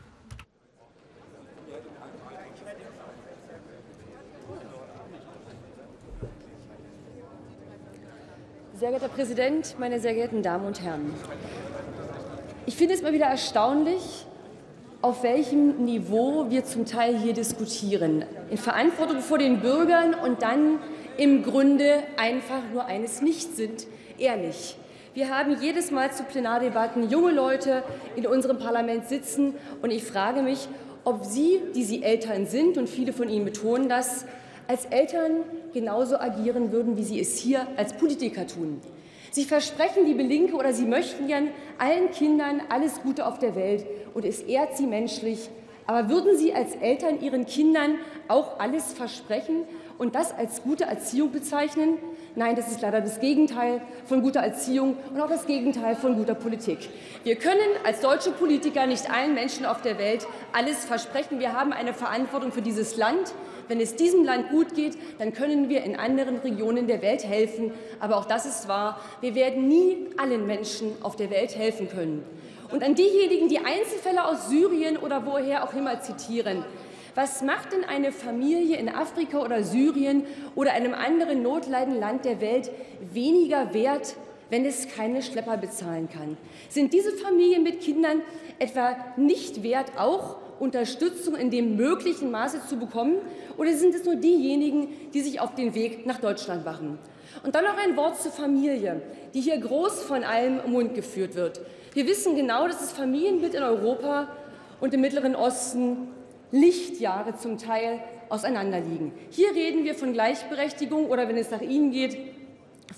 Sehr geehrter Herr Präsident, meine sehr geehrten Damen und Herren! Ich finde es immer wieder erstaunlich, auf welchem Niveau wir zum Teil hier diskutieren. In Verantwortung vor den Bürgern und dann im Grunde einfach nur eines nicht sind, ehrlich. Wir haben jedes Mal zu Plenardebatten junge Leute in unserem Parlament sitzen, und ich frage mich, ob Sie, die Sie Eltern sind, und viele von Ihnen betonen das, als Eltern genauso agieren würden, wie Sie es hier als Politiker tun. Sie versprechen, liebe Linke, oder Sie möchten gern allen Kindern alles Gute auf der Welt, und es ehrt Sie menschlich. Aber würden Sie als Eltern Ihren Kindern auch alles versprechen und das als gute Erziehung bezeichnen? Nein, das ist leider das Gegenteil von guter Erziehung und auch das Gegenteil von guter Politik. Wir können als deutsche Politiker nicht allen Menschen auf der Welt alles versprechen. Wir haben eine Verantwortung für dieses Land. Wenn es diesem Land gut geht, dann können wir in anderen Regionen der Welt helfen. Aber auch das ist wahr, wir werden nie allen Menschen auf der Welt helfen können. Und an diejenigen, die Einzelfälle aus Syrien oder woher auch immer zitieren: Was macht denn eine Familie in Afrika oder Syrien oder einem anderen notleidenden Land der Welt weniger wert, wenn es keine Schlepper bezahlen kann? Sind diese Familien mit Kindern etwa nicht wert, auch Unterstützung in dem möglichen Maße zu bekommen? Oder sind es nur diejenigen, die sich auf den Weg nach Deutschland machen? Und dann noch ein Wort zur Familie, die hier groß von allem im Mund geführt wird. Wir wissen genau, dass das Familienbild in Europa und im Mittleren Osten Lichtjahre zum Teil auseinanderliegen. Hier reden wir von Gleichberechtigung oder, wenn es nach Ihnen geht,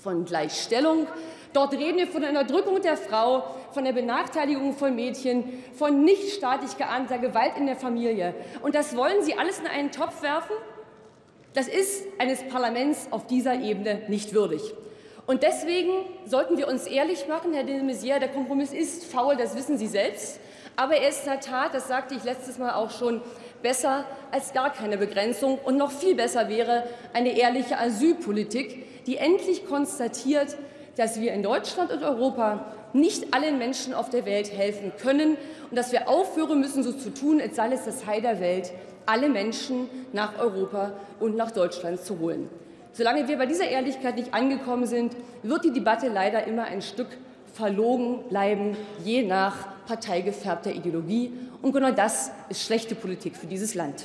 von Gleichstellung. Dort reden wir von der Unterdrückung der Frau, von der Benachteiligung von Mädchen, von nicht staatlich geahnter Gewalt in der Familie. Und das wollen Sie alles in einen Topf werfen? Das ist eines Parlaments auf dieser Ebene nicht würdig. Und deswegen sollten wir uns ehrlich machen, Herr de Maizière, der Kompromiss ist faul, das wissen Sie selbst. Aber er ist in der Tat, das sagte ich letztes Mal auch schon, besser als gar keine Begrenzung. Und noch viel besser wäre eine ehrliche Asylpolitik, die endlich konstatiert, dass wir in Deutschland und Europa nicht allen Menschen auf der Welt helfen können und dass wir aufhören müssen, so zu tun, als sei es das Heil der Welt, alle Menschen nach Europa und nach Deutschland zu holen. Solange wir bei dieser Ehrlichkeit nicht angekommen sind, wird die Debatte leider immer ein Stück verlogen bleiben, je nach parteigefärbter Ideologie. Und genau das ist schlechte Politik für dieses Land.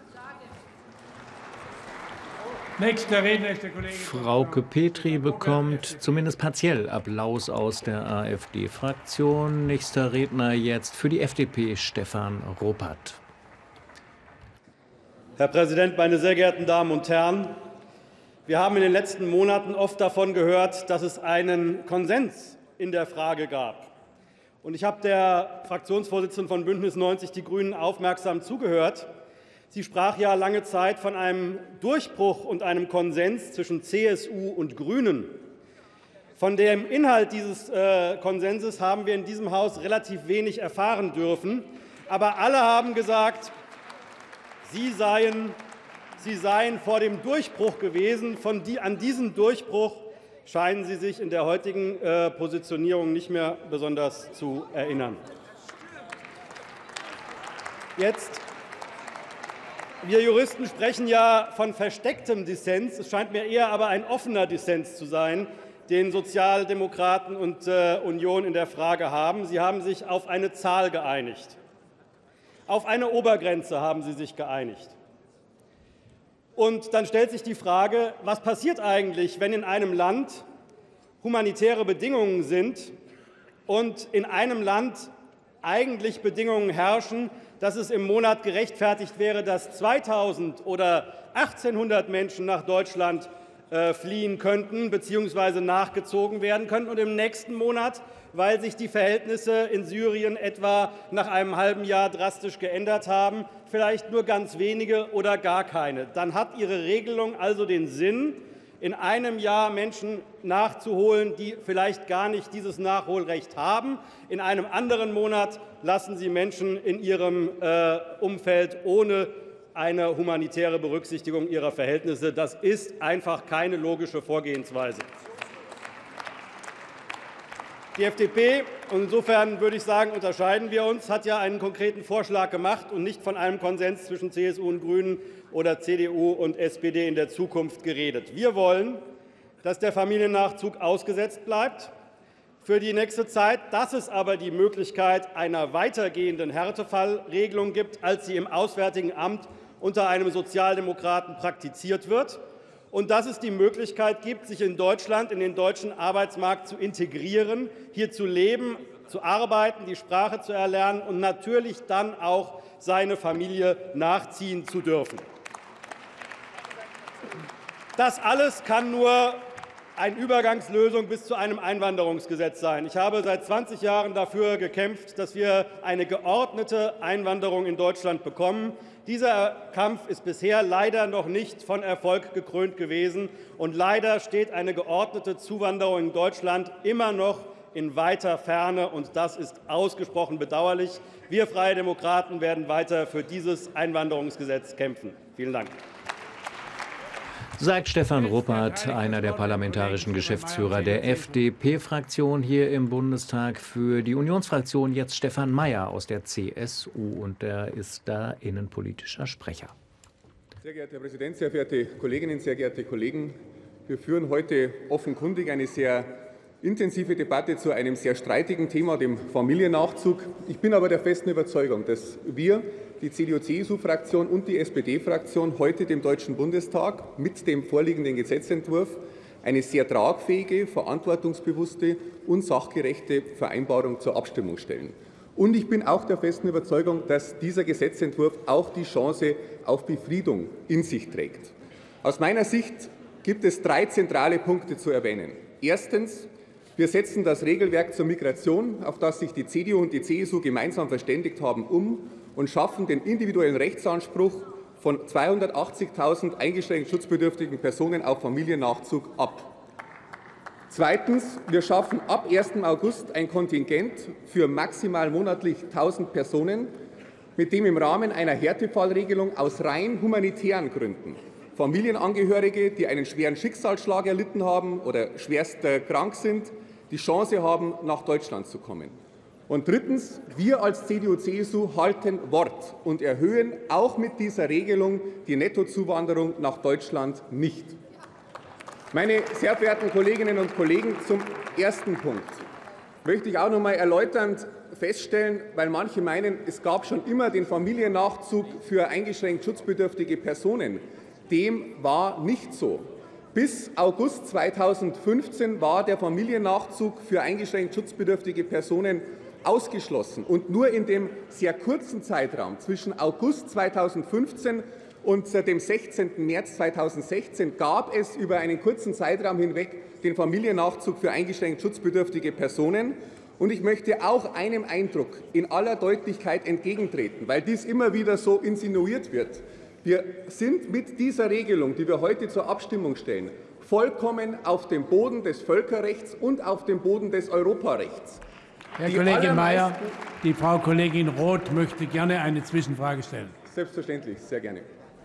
Nächster Redner ist der Kollege Frauke Petri bekommt zumindest partiell Applaus aus der AfD-Fraktion. Nächster Redner jetzt für die FDP, Stefan Ruppert. Herr Präsident, meine sehr geehrten Damen und Herren! Wir haben in den letzten Monaten oft davon gehört, dass es einen Konsens in der Frage gab. Und ich habe der Fraktionsvorsitzenden von Bündnis 90 Die Grünen aufmerksam zugehört. Sie sprach ja lange Zeit von einem Durchbruch und einem Konsens zwischen CSU und Grünen. Von dem Inhalt dieses Konsenses haben wir in diesem Haus relativ wenig erfahren dürfen. Aber alle haben gesagt, sie seien vor dem Durchbruch gewesen. An diesen Durchbruch scheinen Sie sich in der heutigen Positionierung nicht mehr besonders zu erinnern. Jetzt, wir Juristen sprechen ja von verstecktem Dissens. Es scheint mir eher aber ein offener Dissens zu sein, den Sozialdemokraten und Union in der Frage haben. Sie haben sich auf eine Zahl geeinigt. Auf eine Obergrenze haben Sie sich geeinigt. Und dann stellt sich die Frage, was passiert eigentlich, wenn in einem Land humanitäre Bedingungen sind und in einem Land eigentlich Bedingungen herrschen, dass es im Monat gerechtfertigt wäre, dass 2.000 oder 1.800 Menschen nach Deutschland fliehen könnten bzw. nachgezogen werden könnten und im nächsten Monat, weil sich die Verhältnisse in Syrien etwa nach einem halben Jahr drastisch geändert haben, vielleicht nur ganz wenige oder gar keine. Dann hat Ihre Regelung also den Sinn, in einem Jahr Menschen nachzuholen, die vielleicht gar nicht dieses Nachholrecht haben. In einem anderen Monat lassen Sie Menschen in ihrem Umfeld ohne eine humanitäre Berücksichtigung ihrer Verhältnisse. Das ist einfach keine logische Vorgehensweise. Die FDP, und insofern würde ich sagen, unterscheiden wir uns, hat ja einen konkreten Vorschlag gemacht und nicht von einem Konsens zwischen CSU und Grünen oder CDU und SPD in der Zukunft geredet. Wir wollen, dass der Familiennachzug ausgesetzt bleibt für die nächste Zeit, dass es aber die Möglichkeit einer weitergehenden Härtefallregelung gibt, als sie im Auswärtigen Amt unter einem Sozialdemokraten praktiziert wird, und dass es die Möglichkeit gibt, sich in Deutschland, in den deutschen Arbeitsmarkt zu integrieren, hier zu leben, zu arbeiten, die Sprache zu erlernen und natürlich dann auch seine Familie nachziehen zu dürfen. Das alles kann nur eine Übergangslösung bis zu einem Einwanderungsgesetz sein. Ich habe seit 20 Jahren dafür gekämpft, dass wir eine geordnete Einwanderung in Deutschland bekommen. Dieser Kampf ist bisher leider noch nicht von Erfolg gekrönt gewesen. Und leider steht eine geordnete Zuwanderung in Deutschland immer noch in weiter Ferne. Und das ist ausgesprochen bedauerlich. Wir Freie Demokraten werden weiter für dieses Einwanderungsgesetz kämpfen. Vielen Dank. Sagt Stefan Ruppert, einer der parlamentarischen Geschäftsführer der FDP-Fraktion hier im Bundestag. Für die Unionsfraktion jetzt Stefan Mayer aus der CSU, und er ist da innenpolitischer Sprecher. Sehr geehrter Herr Präsident, sehr verehrte Kolleginnen, sehr geehrte Kollegen! Wir führen heute offenkundig eine sehr intensive Debatte zu einem sehr streitigen Thema, dem Familiennachzug. Ich bin aber der festen Überzeugung, dass wir, die CDU-CSU-Fraktion und die SPD-Fraktion, heute dem Deutschen Bundestag mit dem vorliegenden Gesetzentwurf eine sehr tragfähige, verantwortungsbewusste und sachgerechte Vereinbarung zur Abstimmung stellen. Und ich bin auch der festen Überzeugung, dass dieser Gesetzentwurf auch die Chance auf Befriedung in sich trägt. Aus meiner Sicht gibt es 3 zentrale Punkte zu erwähnen. Erstens, wir setzen das Regelwerk zur Migration, auf das sich die CDU und die CSU gemeinsam verständigt haben, um und schaffen den individuellen Rechtsanspruch von 280.000 eingeschränkt schutzbedürftigen Personen auf Familiennachzug ab. Zweitens, wir schaffen ab 1. August ein Kontingent für maximal monatlich 1.000 Personen, mit dem im Rahmen einer Härtefallregelung aus rein humanitären Gründen Familienangehörige, die einen schweren Schicksalsschlag erlitten haben oder schwerst krank sind, die Chance haben, nach Deutschland zu kommen. Und drittens, wir als CDU-CSU halten Wort und erhöhen auch mit dieser Regelung die Nettozuwanderung nach Deutschland nicht. Meine sehr verehrten Kolleginnen und Kollegen, zum ersten Punkt möchte ich auch noch einmal erläuternd feststellen, weil manche meinen, es gab schon immer den Familiennachzug für eingeschränkt schutzbedürftige Personen. Dem war nicht so. Bis August 2015 war der Familiennachzug für eingeschränkt schutzbedürftige Personen ausgeschlossen. Und nur in dem sehr kurzen Zeitraum zwischen August 2015 und dem 16. März 2016 gab es über einen kurzen Zeitraum hinweg den Familiennachzug für eingeschränkt schutzbedürftige Personen. Und ich möchte auch einem Eindruck in aller Deutlichkeit entgegentreten, weil dies immer wieder so insinuiert wird. Wir sind mit dieser Regelung, die wir heute zur Abstimmung stellen, vollkommen auf dem Boden des Völkerrechts und auf dem Boden des Europarechts. Herr Kollege Mayer, die Frau Kollegin Roth möchte gerne eine Zwischenfrage stellen. Selbstverständlich, sehr gerne.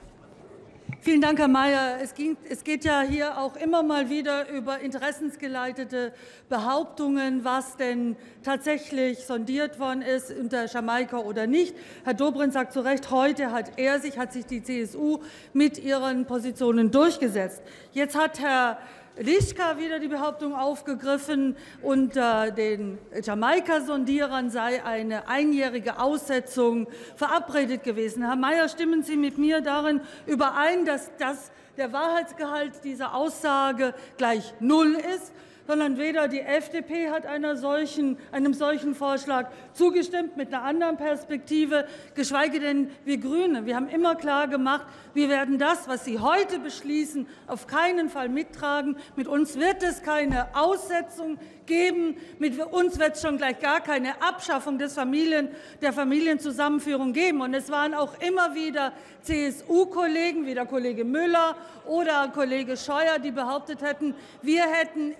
Vielen Dank, Herr Mayer. Es geht ja hier auch immer mal wieder über interessensgeleitete Behauptungen, was denn tatsächlich sondiert worden ist unter Jamaika oder nicht. Herr Dobrindt sagt zu Recht, heute hat sich die CSU mit ihren Positionen durchgesetzt. Jetzt hat Herr Lischka wieder die Behauptung aufgegriffen, unter den Jamaika-Sondierern sei eine einjährige Aussetzung verabredet gewesen. Herr Mayer, stimmen Sie mit mir darin überein, dass der Wahrheitsgehalt dieser Aussage gleich 0 ist? Sondern weder die FDP hat einem solchen Vorschlag zugestimmt mit einer anderen Perspektive, geschweige denn wir Grüne. Wir haben immer klar gemacht, wir werden das, was Sie heute beschließen, auf keinen Fall mittragen. Mit uns wird es keine Aussetzung geben. Mit uns wird es schon gleich gar keine Abschaffung der Familienzusammenführung geben. Und es waren auch immer wieder CSU-Kollegen, wie der Kollege Müller oder Kollege Scheuer, die behauptet hätten, wir hätten.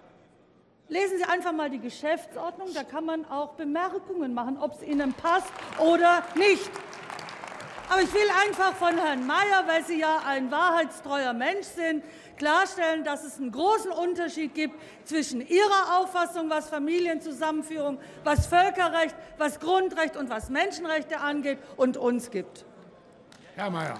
Lesen Sie einfach mal die Geschäftsordnung, da kann man auch Bemerkungen machen, ob es Ihnen passt oder nicht. Aber ich will einfach von Herrn Mayer, weil Sie ja ein wahrheitstreuer Mensch sind, klarstellen, dass es einen großen Unterschied gibt zwischen Ihrer Auffassung, was Familienzusammenführung, was Völkerrecht, was Grundrecht und was Menschenrechte angeht, und uns gibt. Herr Mayer.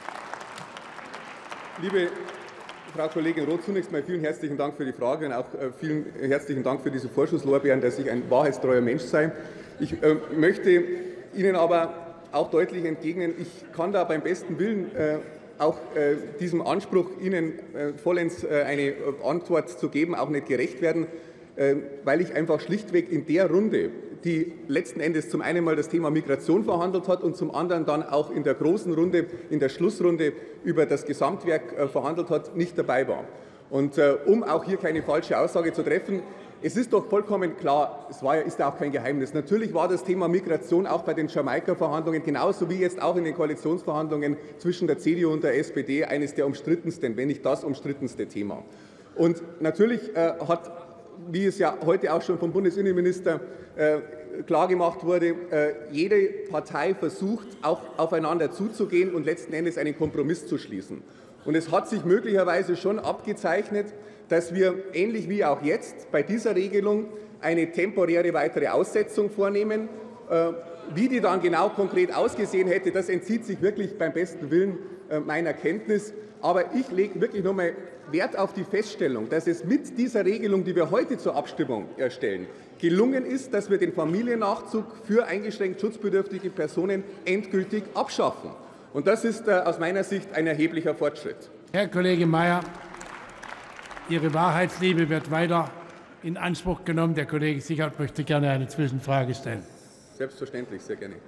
Liebe Frau Kollegin Roth, zunächst einmal vielen herzlichen Dank für die Frage und auch vielen herzlichen Dank für diese Vorschusslorbeeren, dass ich ein wahrheitstreuer Mensch sei. Ich möchte Ihnen aber auch deutlich entgegnen, ich kann da beim besten Willen auch diesem Anspruch, Ihnen vollends eine Antwort zu geben, auch nicht gerecht werden, weil ich einfach schlichtweg in der Runde, die letzten Endes zum einen mal das Thema Migration verhandelt hat und zum anderen dann auch in der großen Runde, in der Schlussrunde über das Gesamtwerk verhandelt hat, nicht dabei war. Und um auch hier keine falsche Aussage zu treffen, es ist doch vollkommen klar, ist ja auch kein Geheimnis, natürlich war das Thema Migration auch bei den Jamaika-Verhandlungen, genauso wie jetzt auch in den Koalitionsverhandlungen zwischen der CDU und der SPD, eines der umstrittensten, wenn nicht das umstrittenste Thema. Und natürlich hat, wie es ja heute auch schon vom Bundesinnenminister klargemacht wurde, jede Partei versucht, auch aufeinander zuzugehen und letzten Endes einen Kompromiss zu schließen. Und es hat sich möglicherweise schon abgezeichnet, dass wir, ähnlich wie auch jetzt, bei dieser Regelung eine temporäre weitere Aussetzung vornehmen. Wie die dann genau konkret ausgesehen hätte, das entzieht sich wirklich beim besten Willen meiner Kenntnis. Aber ich lege wirklich noch mal Wert auf die Feststellung, dass es mit dieser Regelung, die wir heute zur Abstimmung erstellen, gelungen ist, dass wir den Familiennachzug für eingeschränkt schutzbedürftige Personen endgültig abschaffen. Und das ist aus meiner Sicht ein erheblicher Fortschritt. Herr Kollege Mayer, Ihre Wahrheitsliebe wird weiter in Anspruch genommen. Der Kollege Sichert möchte gerne eine Zwischenfrage stellen. Selbstverständlich, sehr gerne.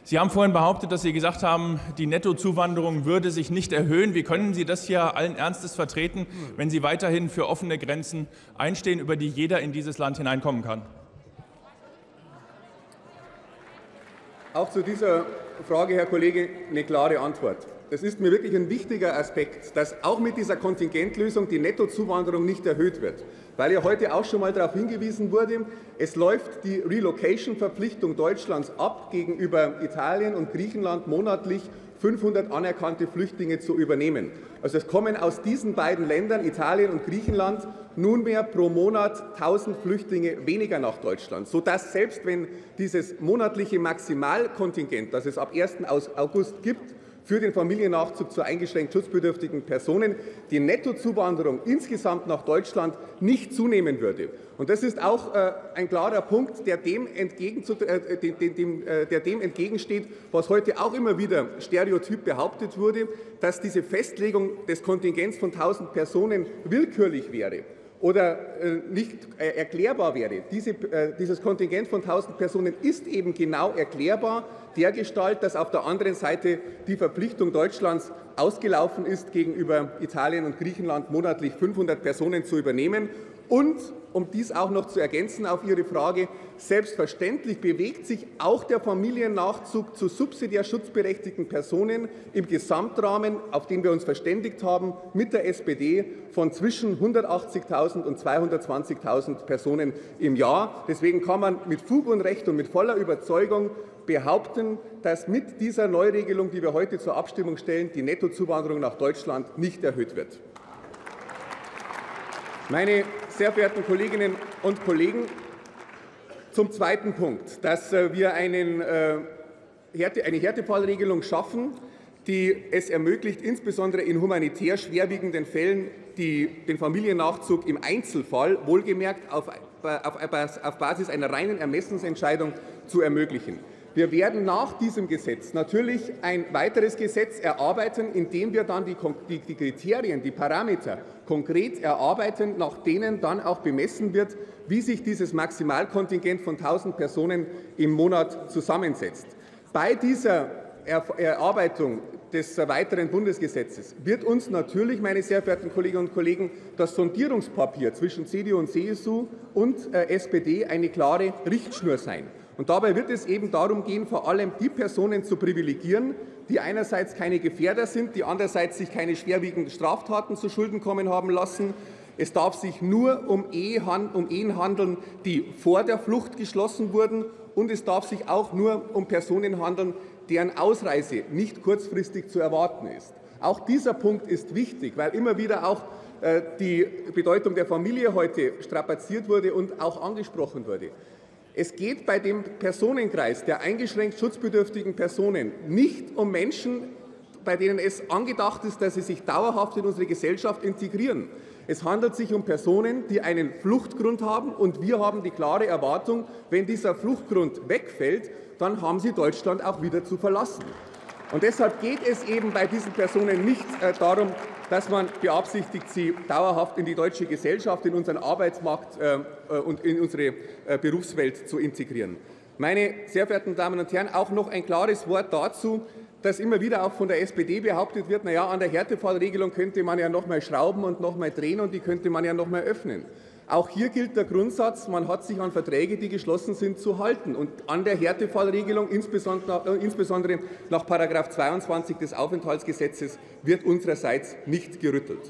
Sie haben vorhin behauptet, dass Sie gesagt haben, die Nettozuwanderung würde sich nicht erhöhen. Wie können Sie das hier allen Ernstes vertreten, wenn Sie weiterhin für offene Grenzen einstehen, über die jeder in dieses Land hineinkommen kann? Auch zu dieser Frage, Herr Kollege, eine klare Antwort. Es ist mir wirklich ein wichtiger Aspekt, dass auch mit dieser Kontingentlösung die Nettozuwanderung nicht erhöht wird. Weil ja heute auch schon mal darauf hingewiesen wurde, es läuft die Relocation-Verpflichtung Deutschlands ab, gegenüber Italien und Griechenland monatlich 500 anerkannte Flüchtlinge zu übernehmen. Also es kommen aus diesen beiden Ländern, Italien und Griechenland, nunmehr pro Monat 1000 Flüchtlinge weniger nach Deutschland, sodass selbst wenn dieses monatliche Maximalkontingent, das es ab 1. August gibt, für den Familiennachzug zu eingeschränkt schutzbedürftigen Personen die Nettozuwanderung insgesamt nach Deutschland nicht zunehmen würde. Und das ist auch ein klarer Punkt, der dem entgegensteht, was heute auch immer wieder stereotyp behauptet wurde, dass diese Festlegung des Kontingents von 1000 Personen willkürlich wäre oder nicht erklärbar wäre. Dieses Kontingent von 1000 Personen ist eben genau erklärbar, dergestalt, dass auf der anderen Seite die Verpflichtung Deutschlands ausgelaufen ist, gegenüber Italien und Griechenland monatlich 500 Personen zu übernehmen. Und, um dies auch noch zu ergänzen auf Ihre Frage, selbstverständlich bewegt sich auch der Familiennachzug zu subsidiär schutzberechtigten Personen im Gesamtrahmen, auf den wir uns verständigt haben, mit der SPD von zwischen 180.000 und 220.000 Personen im Jahr. Deswegen kann man mit Fug und Recht und mit voller Überzeugung behaupten, dass mit dieser Neuregelung, die wir heute zur Abstimmung stellen, die Nettozuwanderung nach Deutschland nicht erhöht wird. Meine sehr verehrten Kolleginnen und Kollegen, zum zweiten Punkt, dass wir eine Härtefallregelung schaffen, die es ermöglicht, insbesondere in humanitär schwerwiegenden Fällen den Familiennachzug im Einzelfall, wohlgemerkt auf Basis einer reinen Ermessensentscheidung, zu ermöglichen. Wir werden nach diesem Gesetz natürlich ein weiteres Gesetz erarbeiten, in dem wir dann die Kriterien, die Parameter konkret erarbeiten, nach denen dann auch bemessen wird, wie sich dieses Maximalkontingent von 1000 Personen im Monat zusammensetzt. Bei dieser Erarbeitung des weiteren Bundesgesetzes wird uns natürlich, meine sehr verehrten Kolleginnen und Kollegen, das Sondierungspapier zwischen CDU und CSU und SPD eine klare Richtschnur sein. Und dabei wird es eben darum gehen, vor allem die Personen zu privilegieren, die einerseits keine Gefährder sind, die andererseits sich keine schwerwiegenden Straftaten zu Schulden kommen haben lassen. Es darf sich nur um Ehen handeln, die vor der Flucht geschlossen wurden, und es darf sich auch nur um Personen handeln, deren Ausreise nicht kurzfristig zu erwarten ist. Auch dieser Punkt ist wichtig, weil immer wieder auch die Bedeutung der Familie heute strapaziert wurde und auch angesprochen wurde. Es geht bei dem Personenkreis der eingeschränkt schutzbedürftigen Personen nicht um Menschen, bei denen es angedacht ist, dass sie sich dauerhaft in unsere Gesellschaft integrieren. Es handelt sich um Personen, die einen Fluchtgrund haben, und wir haben die klare Erwartung, wenn dieser Fluchtgrund wegfällt, dann haben sie Deutschland auch wieder zu verlassen. Und deshalb geht es eben bei diesen Personen nicht darum, dass man beabsichtigt, sie dauerhaft in die deutsche Gesellschaft, in unseren Arbeitsmarkt und in unsere Berufswelt zu integrieren. Meine sehr verehrten Damen und Herren, auch noch ein klares Wort dazu, dass immer wieder auch von der SPD behauptet wird, naja, an der Härtefallregelung könnte man ja noch mal schrauben und noch mal drehen und die könnte man ja noch mal öffnen. Auch hier gilt der Grundsatz, man hat sich an Verträge, die geschlossen sind, zu halten. Und an der Härtefallregelung, insbesondere nach § 22 des Aufenthaltsgesetzes, wird unsererseits nicht gerüttelt.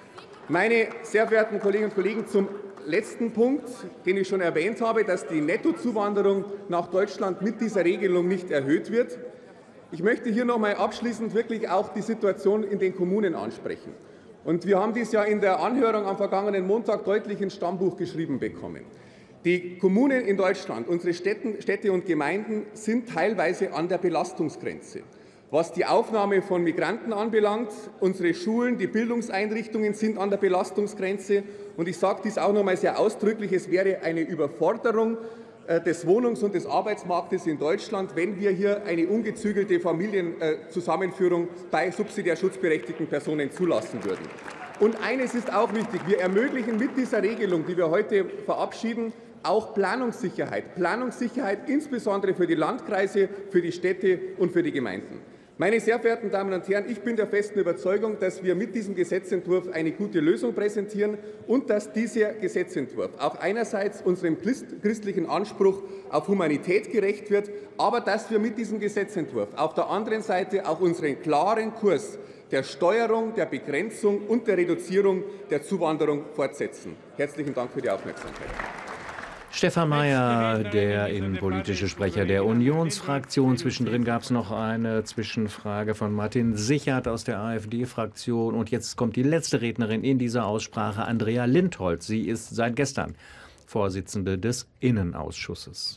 Meine sehr verehrten Kolleginnen und Kollegen, zum letzten Punkt, den ich schon erwähnt habe, dass die Nettozuwanderung nach Deutschland mit dieser Regelung nicht erhöht wird. Ich möchte hier noch einmal abschließend wirklich auch die Situation in den Kommunen ansprechen. Und wir haben dies ja in der Anhörung am vergangenen Montag deutlich ins Stammbuch geschrieben bekommen. Die Kommunen in Deutschland, unsere Städte und Gemeinden, sind teilweise an der Belastungsgrenze. Was die Aufnahme von Migranten anbelangt, unsere Schulen, die Bildungseinrichtungen sind an der Belastungsgrenze. Und ich sage dies auch noch einmal sehr ausdrücklich, es wäre eine Überforderung des Wohnungs- und des Arbeitsmarktes in Deutschland, wenn wir hier eine ungezügelte Familienzusammenführung bei subsidiär schutzberechtigten Personen zulassen würden. Und eines ist auch wichtig, wir ermöglichen mit dieser Regelung, die wir heute verabschieden, auch Planungssicherheit. Planungssicherheit insbesondere für die Landkreise, für die Städte und für die Gemeinden. Meine sehr verehrten Damen und Herren, ich bin der festen Überzeugung, dass wir mit diesem Gesetzentwurf eine gute Lösung präsentieren und dass dieser Gesetzentwurf auch einerseits unserem christlichen Anspruch auf Humanität gerecht wird, aber dass wir mit diesem Gesetzentwurf auf der anderen Seite auch unseren klaren Kurs der Steuerung, der Begrenzung und der Reduzierung der Zuwanderung fortsetzen. Herzlichen Dank für die Aufmerksamkeit. Stefan Mayer, der innenpolitische Sprecher der Unionsfraktion. Zwischendrin gab es noch eine Zwischenfrage von Martin Sichert aus der AfD-Fraktion. Und jetzt kommt die letzte Rednerin in dieser Aussprache, Andrea Lindholz. Sie ist seit gestern Vorsitzende des Innenausschusses.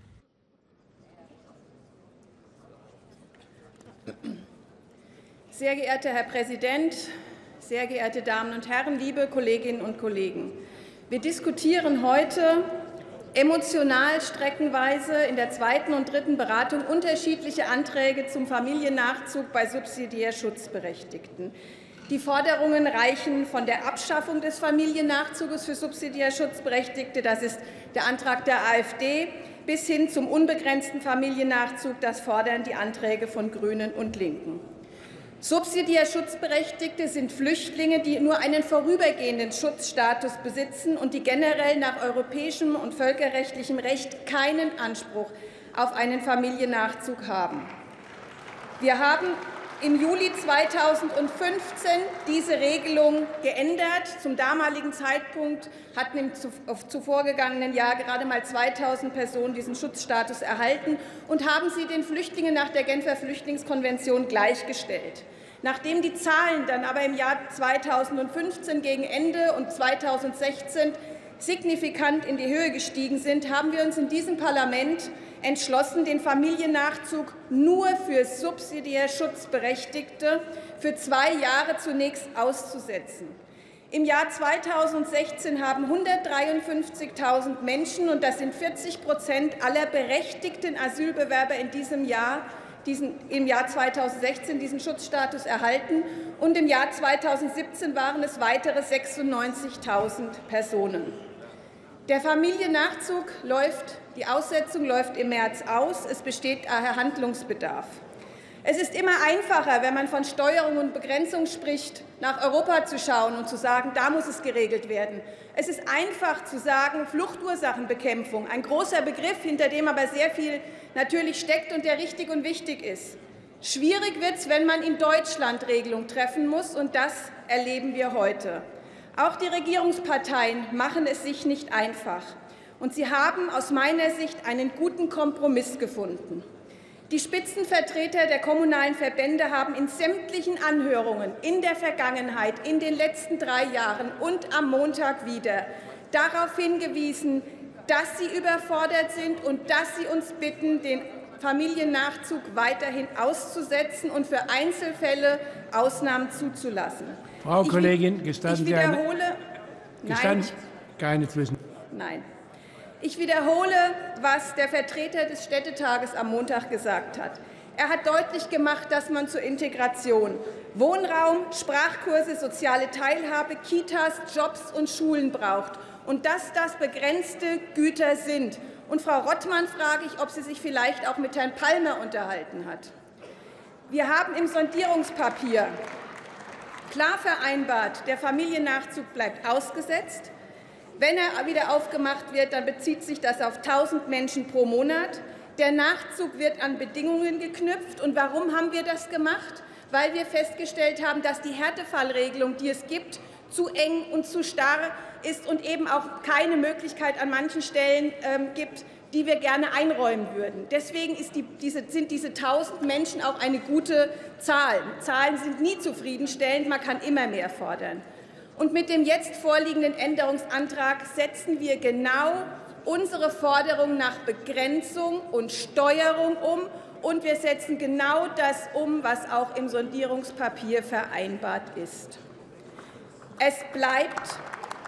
Sehr geehrter Herr Präsident, sehr geehrte Damen und Herren, liebe Kolleginnen und Kollegen! Wir diskutieren heute emotional streckenweise in der zweiten und dritten Beratung unterschiedliche Anträge zum Familiennachzug bei subsidiär Schutzberechtigten. Die Forderungen reichen von der Abschaffung des Familiennachzuges für subsidiär Schutzberechtigte, das ist der Antrag der AfD, bis hin zum unbegrenzten Familiennachzug, das fordern die Anträge von Grünen und Linken. Subsidiär Schutzberechtigte sind Flüchtlinge, die nur einen vorübergehenden Schutzstatus besitzen und die generell nach europäischem und völkerrechtlichem Recht keinen Anspruch auf einen Familiennachzug haben. Wir haben im Juli 2015 diese Regelung geändert. Zum damaligen Zeitpunkt hatten im zuvorgegangenen Jahr gerade mal 2.000 Personen diesen Schutzstatus erhalten und haben sie den Flüchtlingen nach der Genfer Flüchtlingskonvention gleichgestellt. Nachdem die Zahlen dann aber im Jahr 2015 gegen Ende und 2016 signifikant in die Höhe gestiegen sind, haben wir uns in diesem Parlament entschlossen, den Familiennachzug nur für subsidiär Schutzberechtigte für 2 Jahre zunächst auszusetzen. Im Jahr 2016 haben 153.000 Menschen, und das sind 40% aller berechtigten Asylbewerber in diesem Jahr, im Jahr 2016 diesen Schutzstatus erhalten, und im Jahr 2017 waren es weitere 96.000 Personen. Der Familiennachzug die Aussetzung läuft im März aus. Es besteht Handlungsbedarf. Es ist immer einfacher, wenn man von Steuerung und Begrenzung spricht, nach Europa zu schauen und zu sagen, da muss es geregelt werden. Es ist einfach zu sagen, Fluchtursachenbekämpfung, ein großer Begriff, hinter dem aber sehr viel natürlich steckt und der richtig und wichtig ist. Schwierig wird es, wenn man in Deutschland Regelungen treffen muss, und das erleben wir heute. Auch die Regierungsparteien machen es sich nicht einfach. Und sie haben aus meiner Sicht einen guten Kompromiss gefunden. Die Spitzenvertreter der kommunalen Verbände haben in sämtlichen Anhörungen in der Vergangenheit, in den letzten 3 Jahren und am Montag wieder darauf hingewiesen, dass sie überfordert sind und dass sie uns bitten, den Familiennachzug weiterhin auszusetzen und für Einzelfälle Ausnahmen zuzulassen. Frau Kollegin, gestatten Sie eine... Nein. Keine Zwischen... Nein. Ich wiederhole, was der Vertreter des Städtetages am Montag gesagt hat. Er hat deutlich gemacht, dass man zur Integration Wohnraum, Sprachkurse, soziale Teilhabe, Kitas, Jobs und Schulen braucht und dass das begrenzte Güter sind. Und Frau Rottmann frage ich, ob sie sich vielleicht auch mit Herrn Palmer unterhalten hat. Wir haben im Sondierungspapier klar vereinbart, der Familiennachzug bleibt ausgesetzt. Wenn er wieder aufgemacht wird, dann bezieht sich das auf 1.000 Menschen pro Monat. Der Nachzug wird an Bedingungen geknüpft. Und warum haben wir das gemacht? Weil wir festgestellt haben, dass die Härtefallregelung, die es gibt, zu eng und zu starr ist und eben auch keine Möglichkeit an manchen Stellen gibt, die wir gerne einräumen würden. Deswegen sind diese 1.000 Menschen auch eine gute Zahl. Zahlen sind nie zufriedenstellend, man kann immer mehr fordern. Und mit dem jetzt vorliegenden Änderungsantrag setzen wir genau unsere Forderung nach Begrenzung und Steuerung um. Und wir setzen genau das um, was auch im Sondierungspapier vereinbart ist. Es bleibt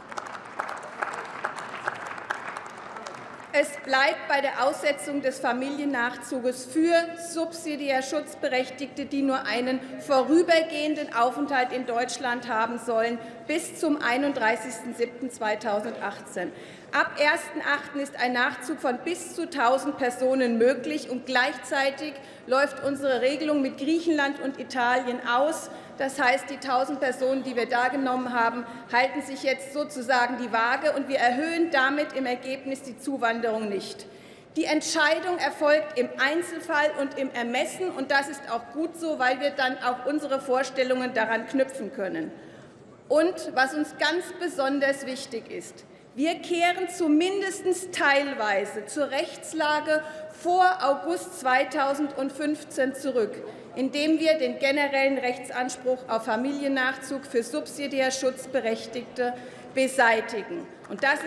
bei der Aussetzung des Familiennachzuges für subsidiär Schutzberechtigte, die nur einen vorübergehenden Aufenthalt in Deutschland haben sollen, bis zum 31.07.2018. Ab 1.8. ist ein Nachzug von bis zu 1.000 Personen möglich, und gleichzeitig läuft unsere Regelung mit Griechenland und Italien aus. Das heißt, die 1.000 Personen, die wir da genommen haben, halten sich jetzt sozusagen die Waage, und wir erhöhen damit im Ergebnis die Zuwanderung nicht. Die Entscheidung erfolgt im Einzelfall und im Ermessen, und das ist auch gut so, weil wir dann auch unsere Vorstellungen daran knüpfen können. Und was uns ganz besonders wichtig ist: Wir kehren zumindest teilweise zur Rechtslage vor August 2015 zurück, indem wir den generellen Rechtsanspruch auf Familiennachzug für subsidiär Schutzberechtigte beseitigen. Und das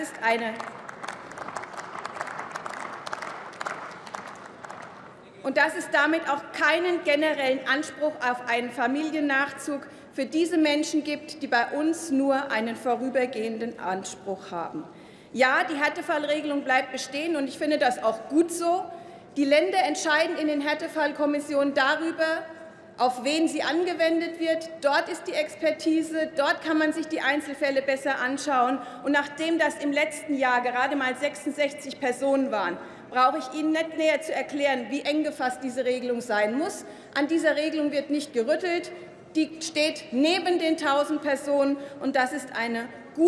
ist damit auch keinen generellen Anspruch auf einen Familiennachzug für diese Menschen gibt, die bei uns nur einen vorübergehenden Anspruch haben. Ja, die Härtefallregelung bleibt bestehen, und ich finde das auch gut so. Die Länder entscheiden in den Härtefallkommissionen darüber, auf wen sie angewendet wird. Dort ist die Expertise, dort kann man sich die Einzelfälle besser anschauen. Und nachdem das im letzten Jahr gerade mal 66 Personen waren, brauche ich Ihnen nicht näher zu erklären, wie eng gefasst diese Regelung sein muss. An dieser Regelung wird nicht gerüttelt. Die steht neben den 1.000 Personen, und das ist eine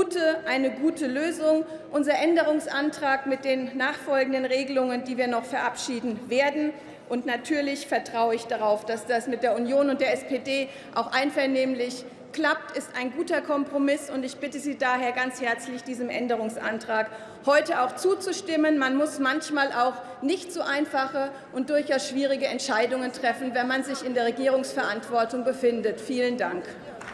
gute Lösung. Unser Änderungsantrag mit den nachfolgenden Regelungen, die wir noch verabschieden werden. Und natürlich vertraue ich darauf, dass das mit der Union und der SPD auch einvernehmlich klappt, ist ein guter Kompromiss, und ich bitte Sie daher ganz herzlich, diesem Änderungsantrag heute auch zuzustimmen. Man muss manchmal auch nicht so einfache und durchaus schwierige Entscheidungen treffen, wenn man sich in der Regierungsverantwortung befindet. Vielen Dank.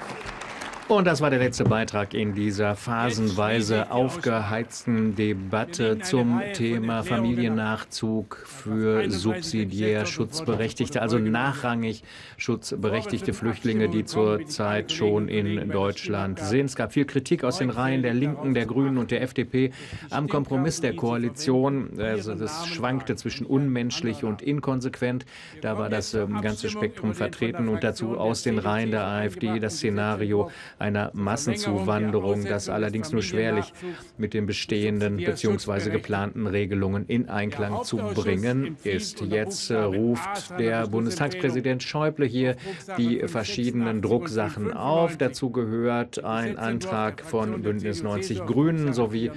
Und das war der letzte Beitrag in dieser phasenweise aufgeheizten Debatte zum Thema Familiennachzug für subsidiär Schutzberechtigte, also nachrangig schutzberechtigte Flüchtlinge, die zurzeit schon in Deutschland sind. Es gab viel Kritik aus den Reihen der Linken, der Grünen und der FDP am Kompromiss der Koalition. Also das schwankte zwischen unmenschlich und inkonsequent. Da war das ganze Spektrum vertreten, und dazu aus den Reihen der AfD das Szenario einer Massenzuwanderung, das allerdings nur schwerlich mit den bestehenden bzw. geplanten Regelungen in Einklang zu bringen ist. Jetzt ruft der Bundestagspräsident Schäuble hier die verschiedenen Drucksachen auf. Dazu gehört ein Antrag von Bündnis 90 Grünen sowie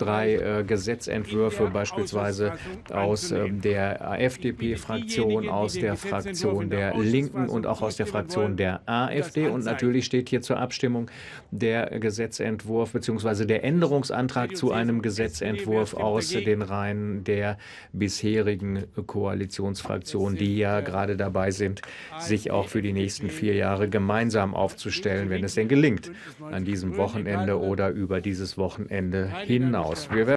3 Gesetzentwürfe, beispielsweise aus der FDP-Fraktion, aus der Fraktion der Linken und auch aus der Fraktion der AfD. Und natürlich steht hier zur Abstimmung der Gesetzentwurf bzw. der Änderungsantrag zu einem Gesetzentwurf aus den Reihen der bisherigen Koalitionsfraktionen, die ja gerade dabei sind, sich auch für die nächsten 4 Jahre gemeinsam aufzustellen, wenn es denn gelingt, an diesem Wochenende oder über dieses Wochenende hinaus.